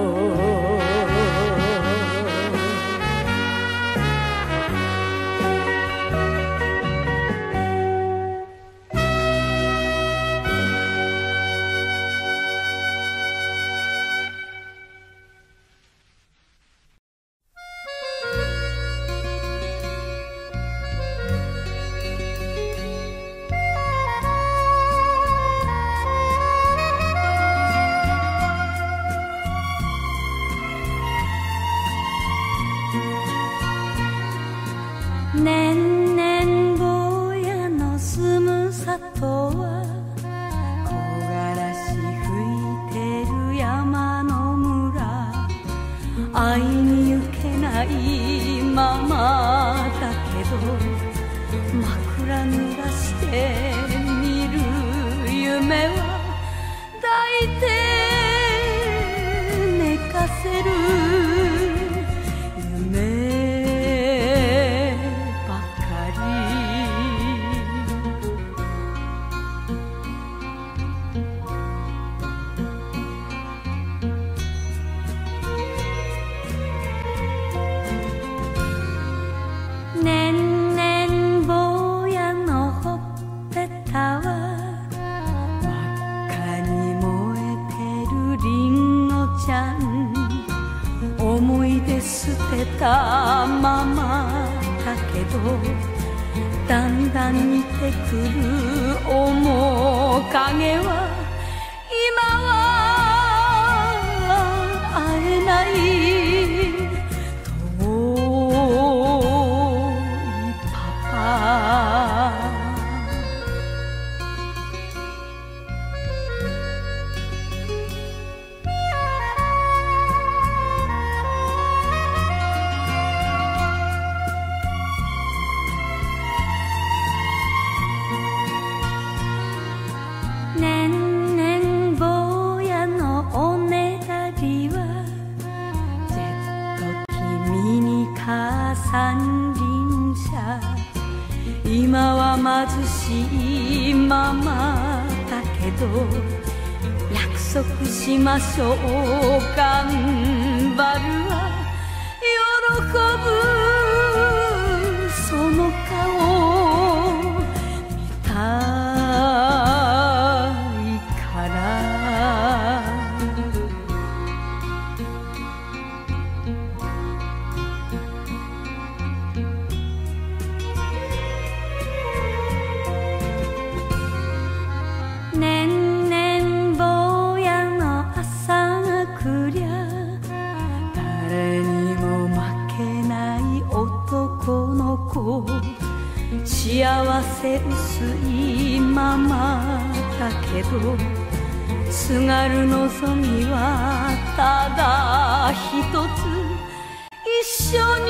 Speaker 1: 年々坊やの住む里は木枯らし吹いてる山の村会いに行けないままだけど枕濡らして見る夢は抱いて寝かせる年々坊やのほっぺたは真っ赤に燃えてるりんごちゃん思い出捨てたままだけどだんだん似てくる面影は今は会えない年々坊やのおねだりはずっと君に母三輪車今は貧しいままだけど約束しましょう頑張るわ喜ぶその顔見た年々坊やの朝が来りゃ誰にも負けない男の子幸せ薄いままだけど津軽のぞみはただ一つ一緒に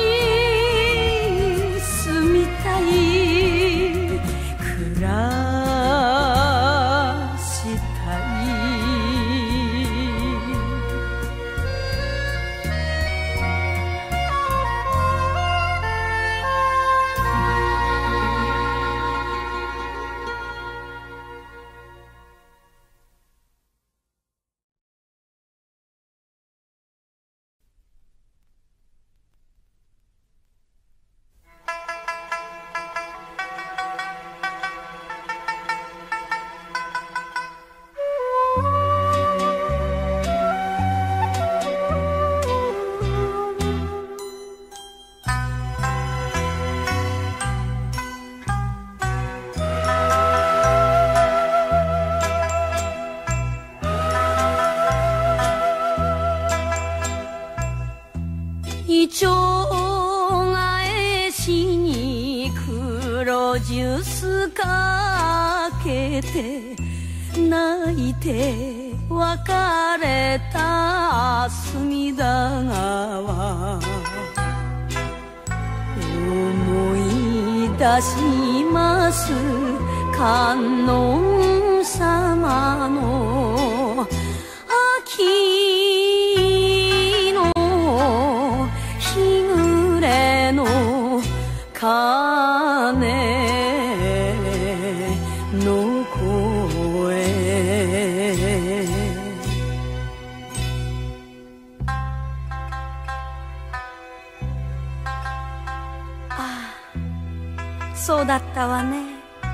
Speaker 1: 住みたい暮らしたいイチョウ返しに黒ジュースかけて泣いて別れた隅田川思い出します観音様の秋の日暮れの鐘の声そうだったわね。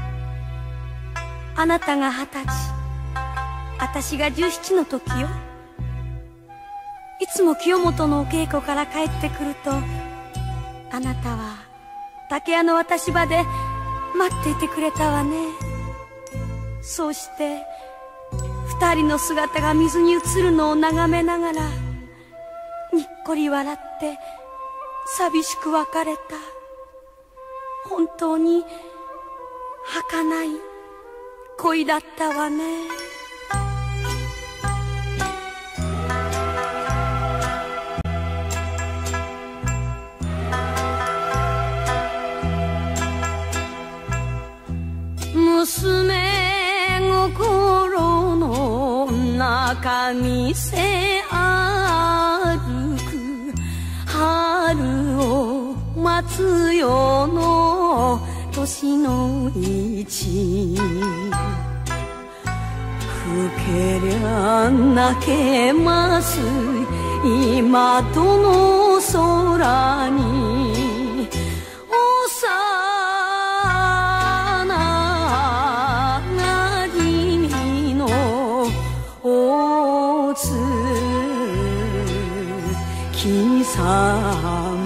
Speaker 1: あなたが20歳、私が17の時よ。いつも清本のお稽古から帰ってくると、あなたは竹屋の渡し場で待っていてくれたわね。そうして二人の姿が水に映るのを眺めながらにっこり笑って寂しく別れた。本当に儚い恋だったわね。娘心の中見せ歩く春を待つよの年の一ふけりゃ泣けます今どの空に幼なじみの大月様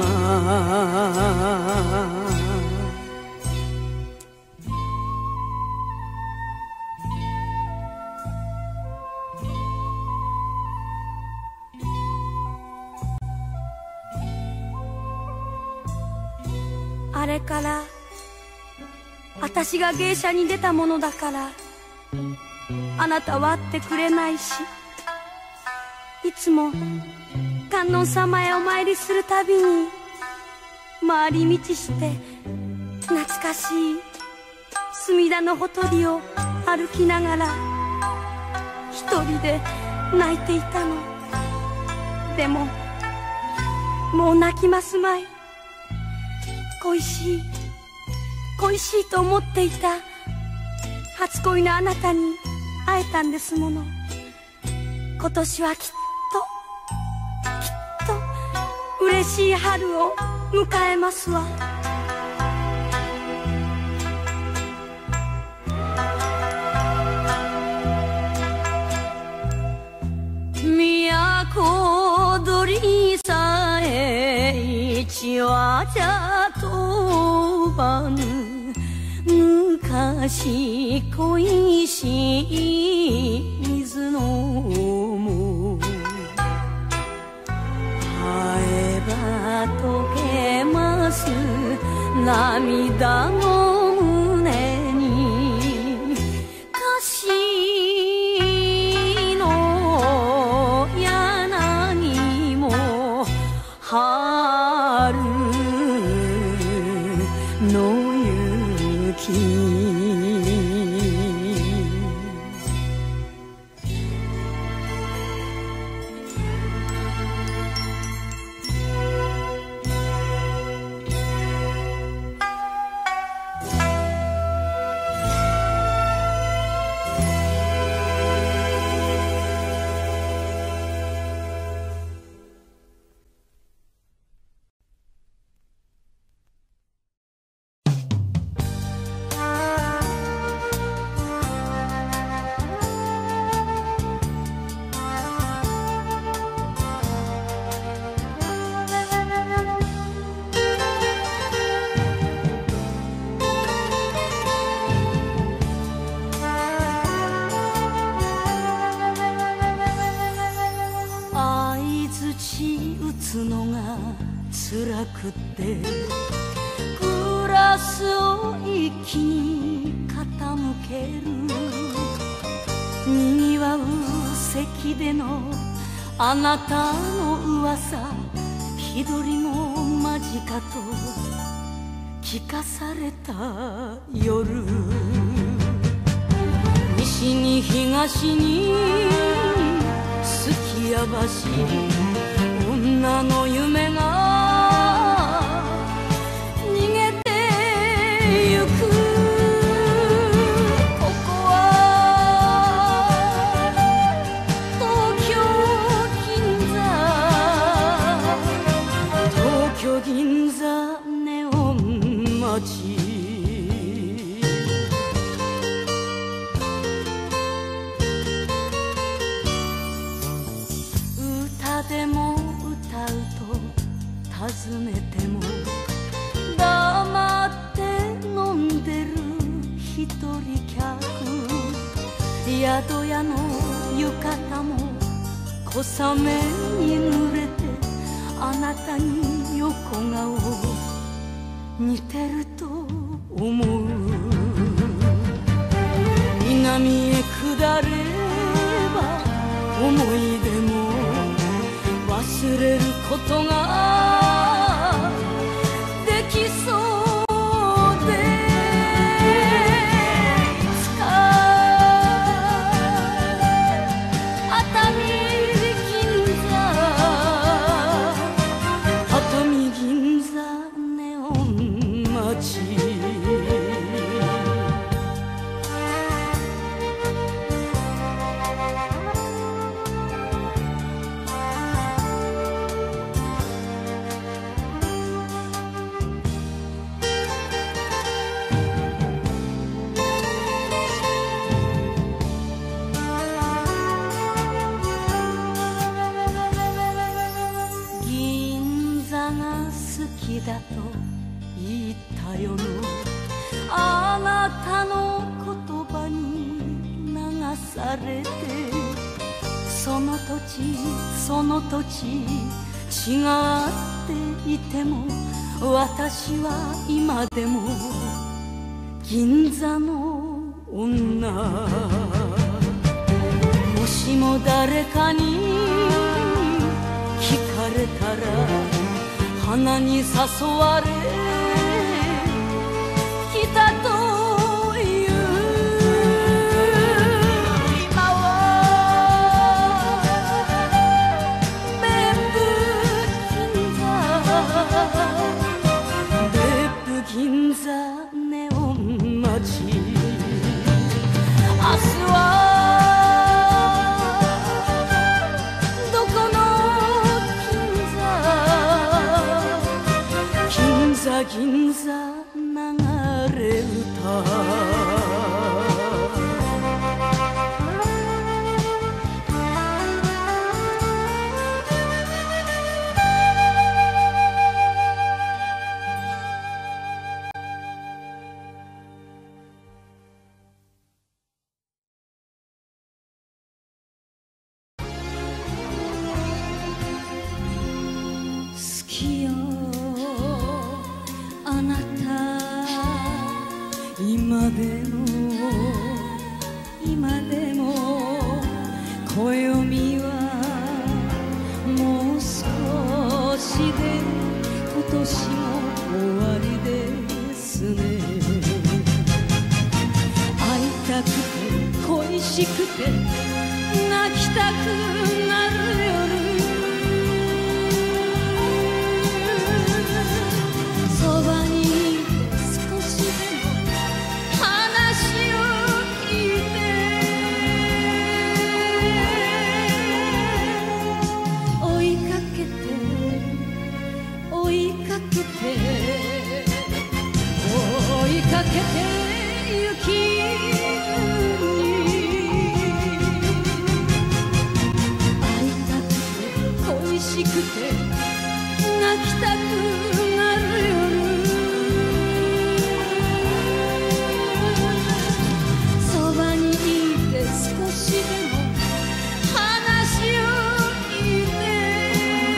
Speaker 1: あれから私が芸者に出たものだからあなたは会ってくれないし、いつも観音様へお参りするたびに回り道して懐かしい隅田のほとりを歩きながら一人で泣いていたの。でももう泣きますまい。恋しい恋しいと思っていた初恋のあなたに会えたんですもの。今年はきっと嬉しい春を迎えますわ。都鳥さえ一羽じゃ飛ばぬ昔恋しい水のも会えば溶けます涙の胸に歌詞の柳ち打つのが辛くてグラスを一気に傾けるにぎわう席でのあなたの噂気取りも間近と聞かされた夜西に東にすきや走り女の夢が逃げてゆくここは東京銀座ネオン街でも歌うと尋ねても黙って飲んでる一人客宿屋の浴衣も小雨に濡れてあなたに横顔似てると思う南へ下れば思い出も忘れることができそうでいつか熱海銀座ネオン街だと言ったよのあなたの言葉に流されてその土地その土地違っていても私は今でも銀座の女もしも誰かに聞かれたら花に誘われ来たという今は別府銀座ネオン街明日は銀座流れ歌好きよあなた今でも暦はもう少しで今年も終わりですね会いたくて恋しくて泣きたくなる夜そばに追いかけてゆき会いたくて恋しくて泣きたくなる夜そばにいて少しでも話を聞いて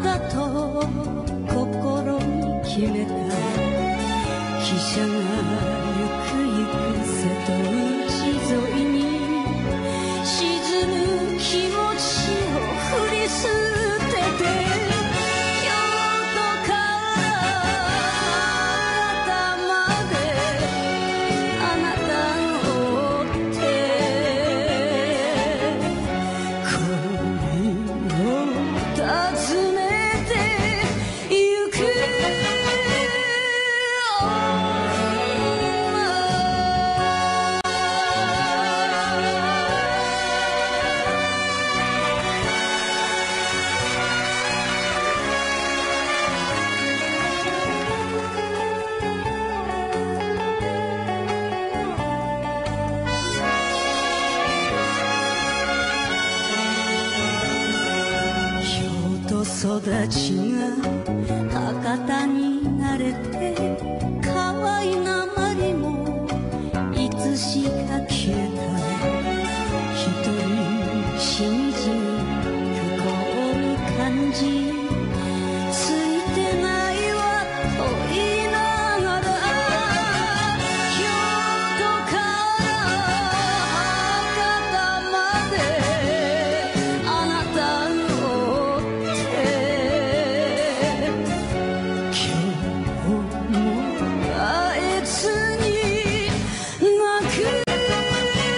Speaker 1: だと心に決めた汽車がゆくゆく瀬戸内沿いに沈む気持ちを振り捨てて京都から博多まであなたの追って恋を訪ねてゆく育ちが博多に慣れて可愛なまりもいつしか消えた一人しみじみ不幸に感じついてないわと言いながら京都から博多まであなたの会えずに泣く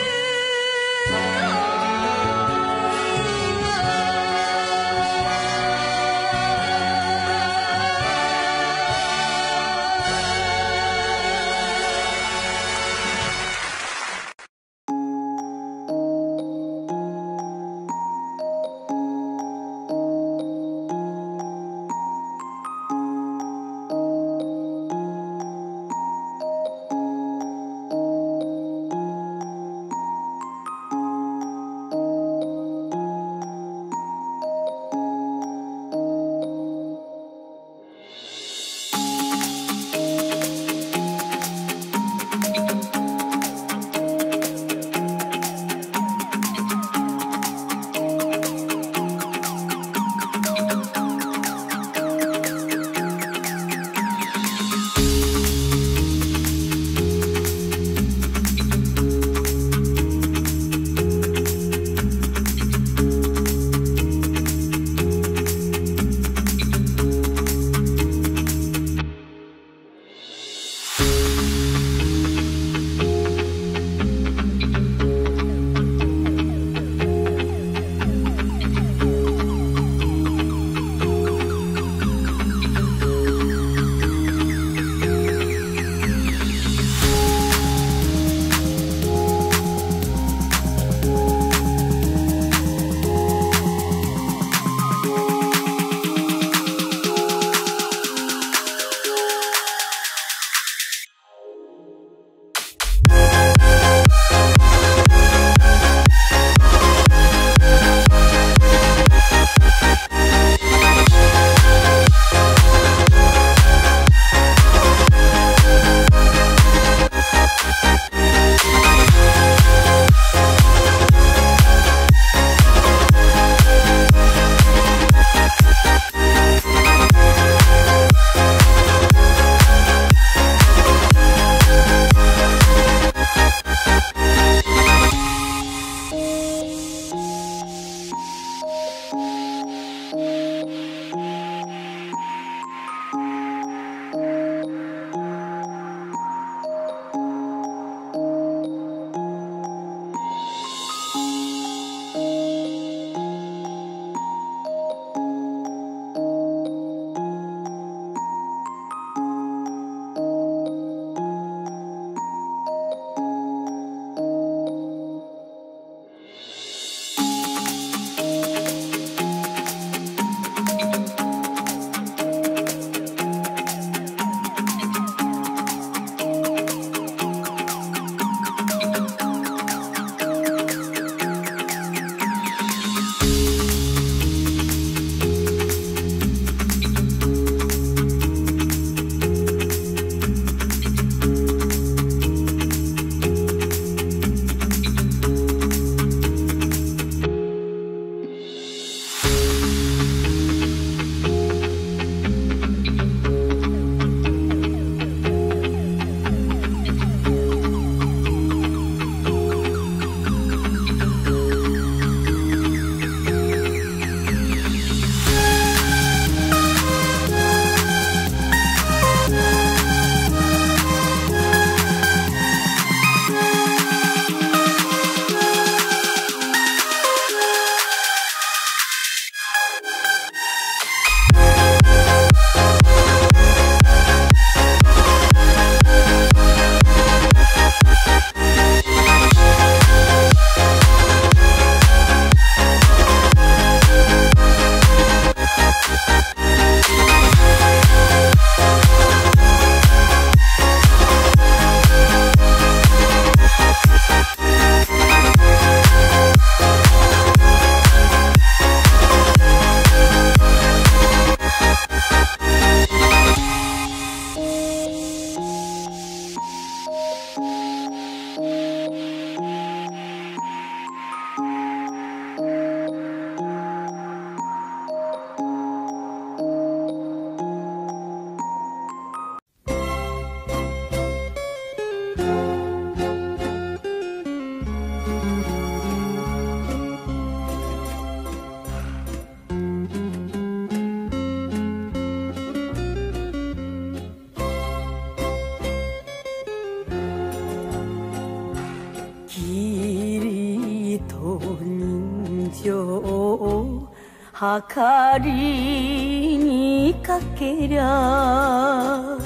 Speaker 1: はかりにかけりゃ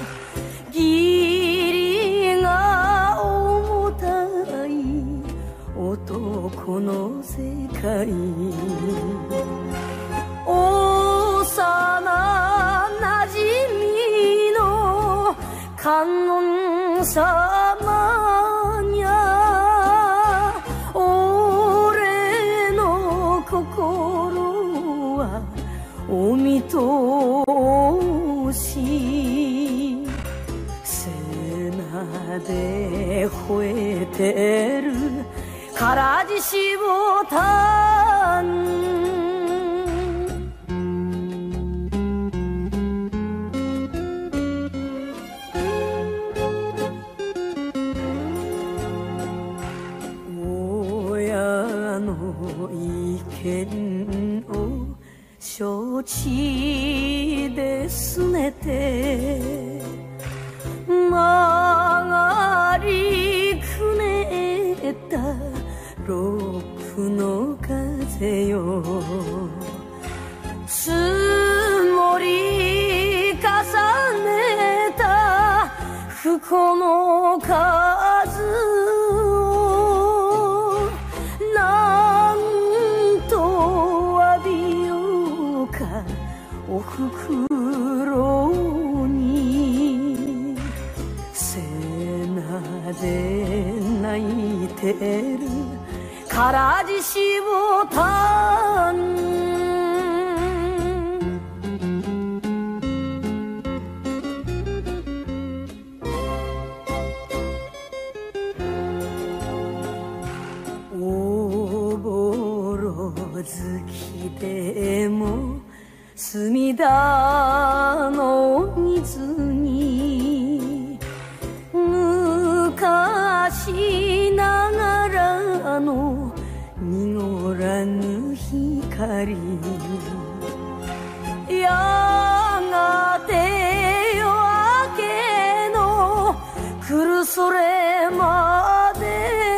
Speaker 1: 義理が重たい男の世界幼なじみの観音様にゃ俺の心はお見通し背中で吠えてる唐獅子ボタン親の意見を承知で拗ねて曲がりくねったロックの風よ積もり重ねた不幸の数をなんと詫びようかおふくろに背中で泣いてる唐獅子ボタンおぼろ月でも隅田の水に昔ながらの濁らぬ光やがて夜明けの来るそれまで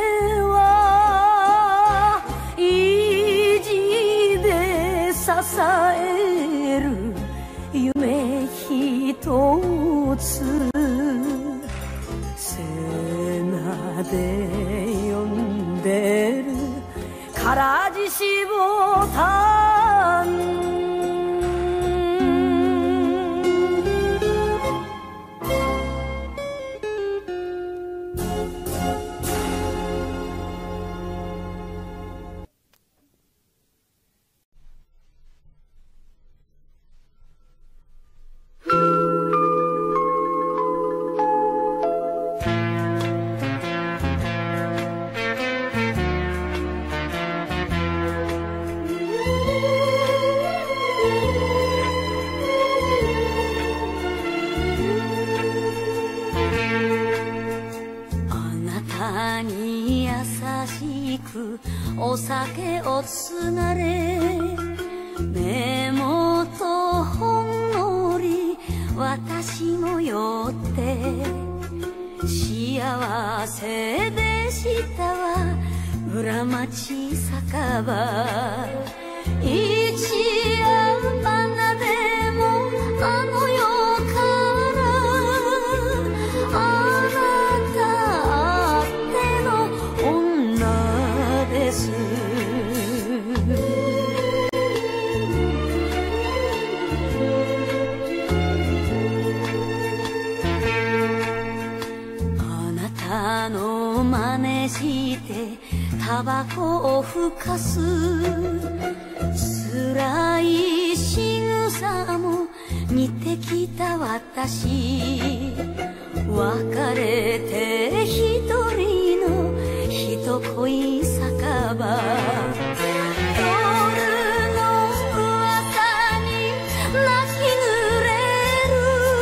Speaker 1: は意地で支える夢ひとつ背中で呼んでる唐獅子ボタンお酒をつがれ目元ほんのり私も酔って幸せでしたわ裏町酒場一夜花でもあの世からあなたあっての女ですあなたの真似してタバコをふかす辛い仕草も似てきた私別れて一人の人恋酒場夜の噂に泣き濡れる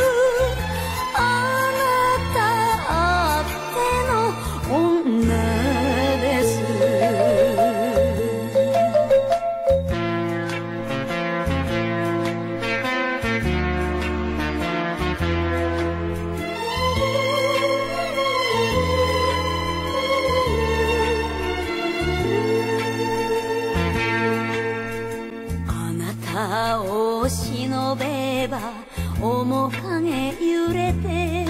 Speaker 1: あなたあっての女ですを忍べば面影揺れて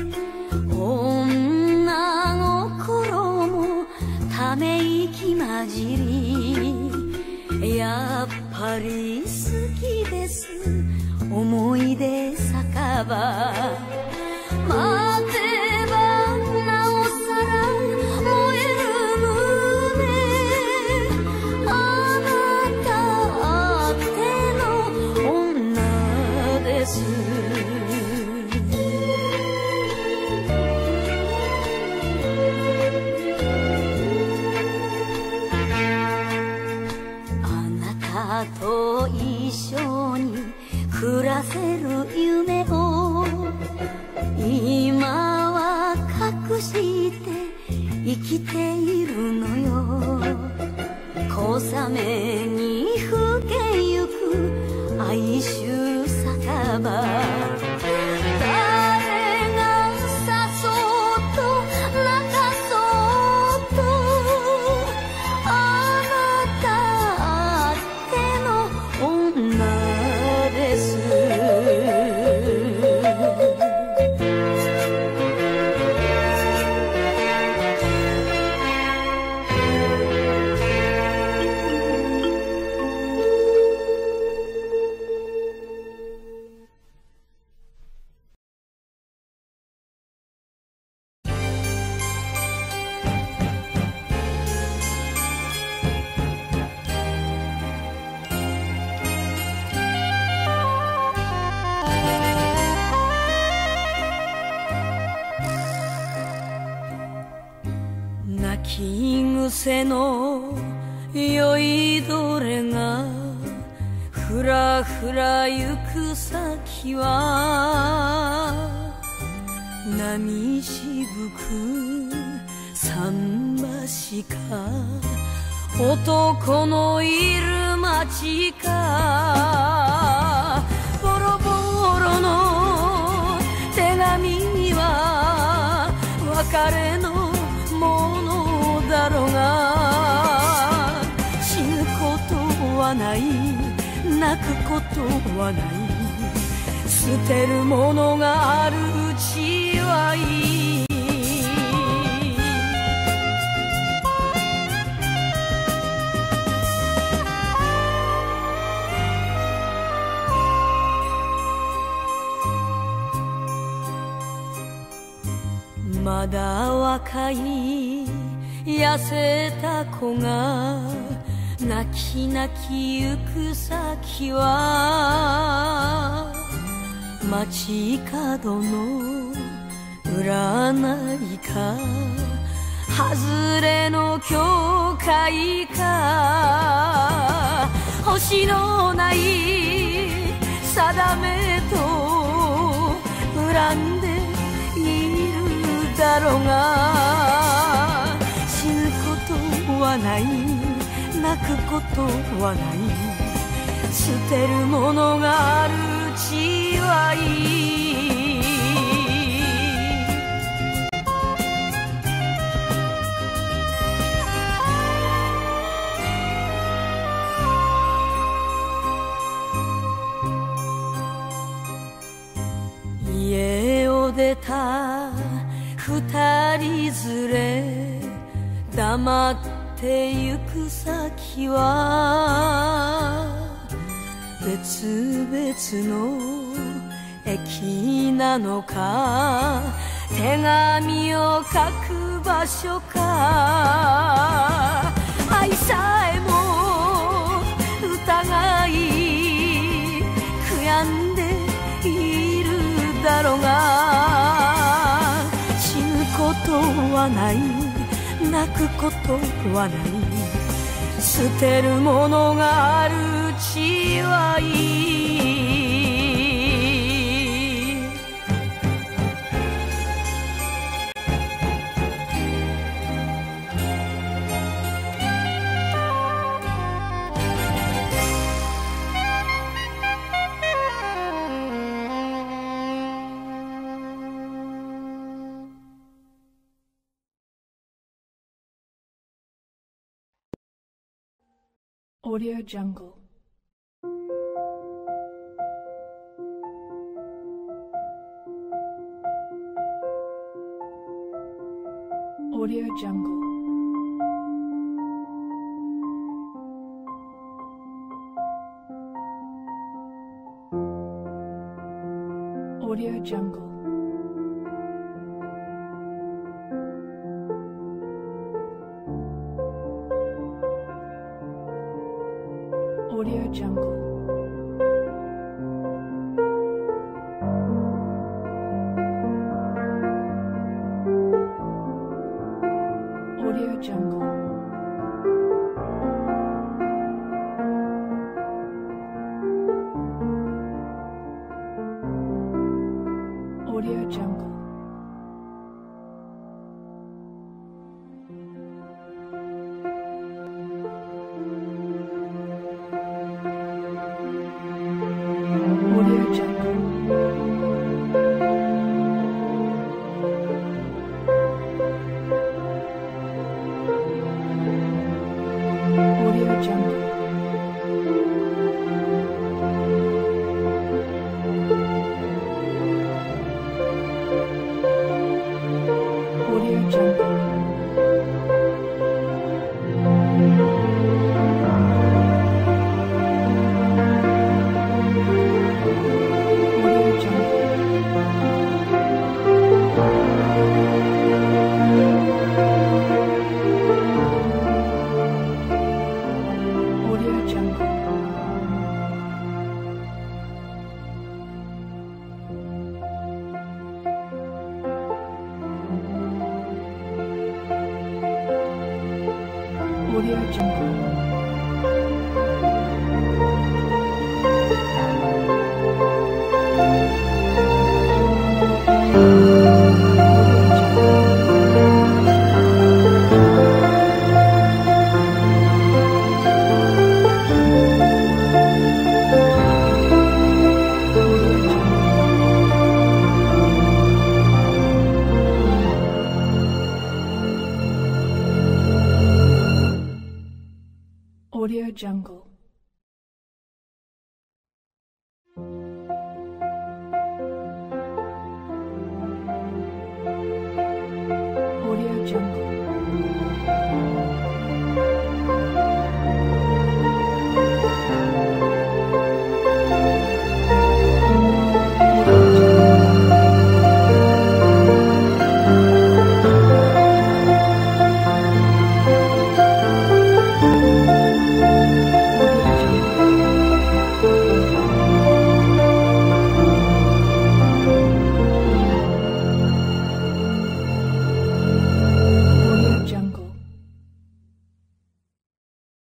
Speaker 1: 女心もため息混じりやっぱり好きです思い出酒場待てばなおさら燃える胸あなたあっての女ですあなたと一緒に暮らせる夢を今は隠して生きているのよ小雨に更けゆく哀愁酒場誰が誘うと泣かそうとあなたあっての女です泣き癖の酔いどれがふらふら行く先は波しぶく桟橋か男のいる街かボロボロの手紙には別れのものだろうが死ぬことはない泣くことはない捨てるものがあるうちはいいまだ若い痩せた子が泣き泣き行く先は街角の占いか外れの教会か星のない定めと恨んでいるだろうが死ぬことはない泣くことはない捨てるものがあるうちはいい家を出た二人連れ黙って行く先は別々の駅なのか手紙を書く場所か愛さえも疑い悔やんでいるだろうが死ぬことはない泣くことはない捨てるものがあるうちはいい
Speaker 3: Audio Jungle Audio Jungle. Audio Jungle. Audio Jungle. Audio Jungle. Audio Jungle. Audio Jungle. Audio Jungle. Audio Jungle. Audio Jungle. Audio Jungle. Audio Jungle. Audio Jungle.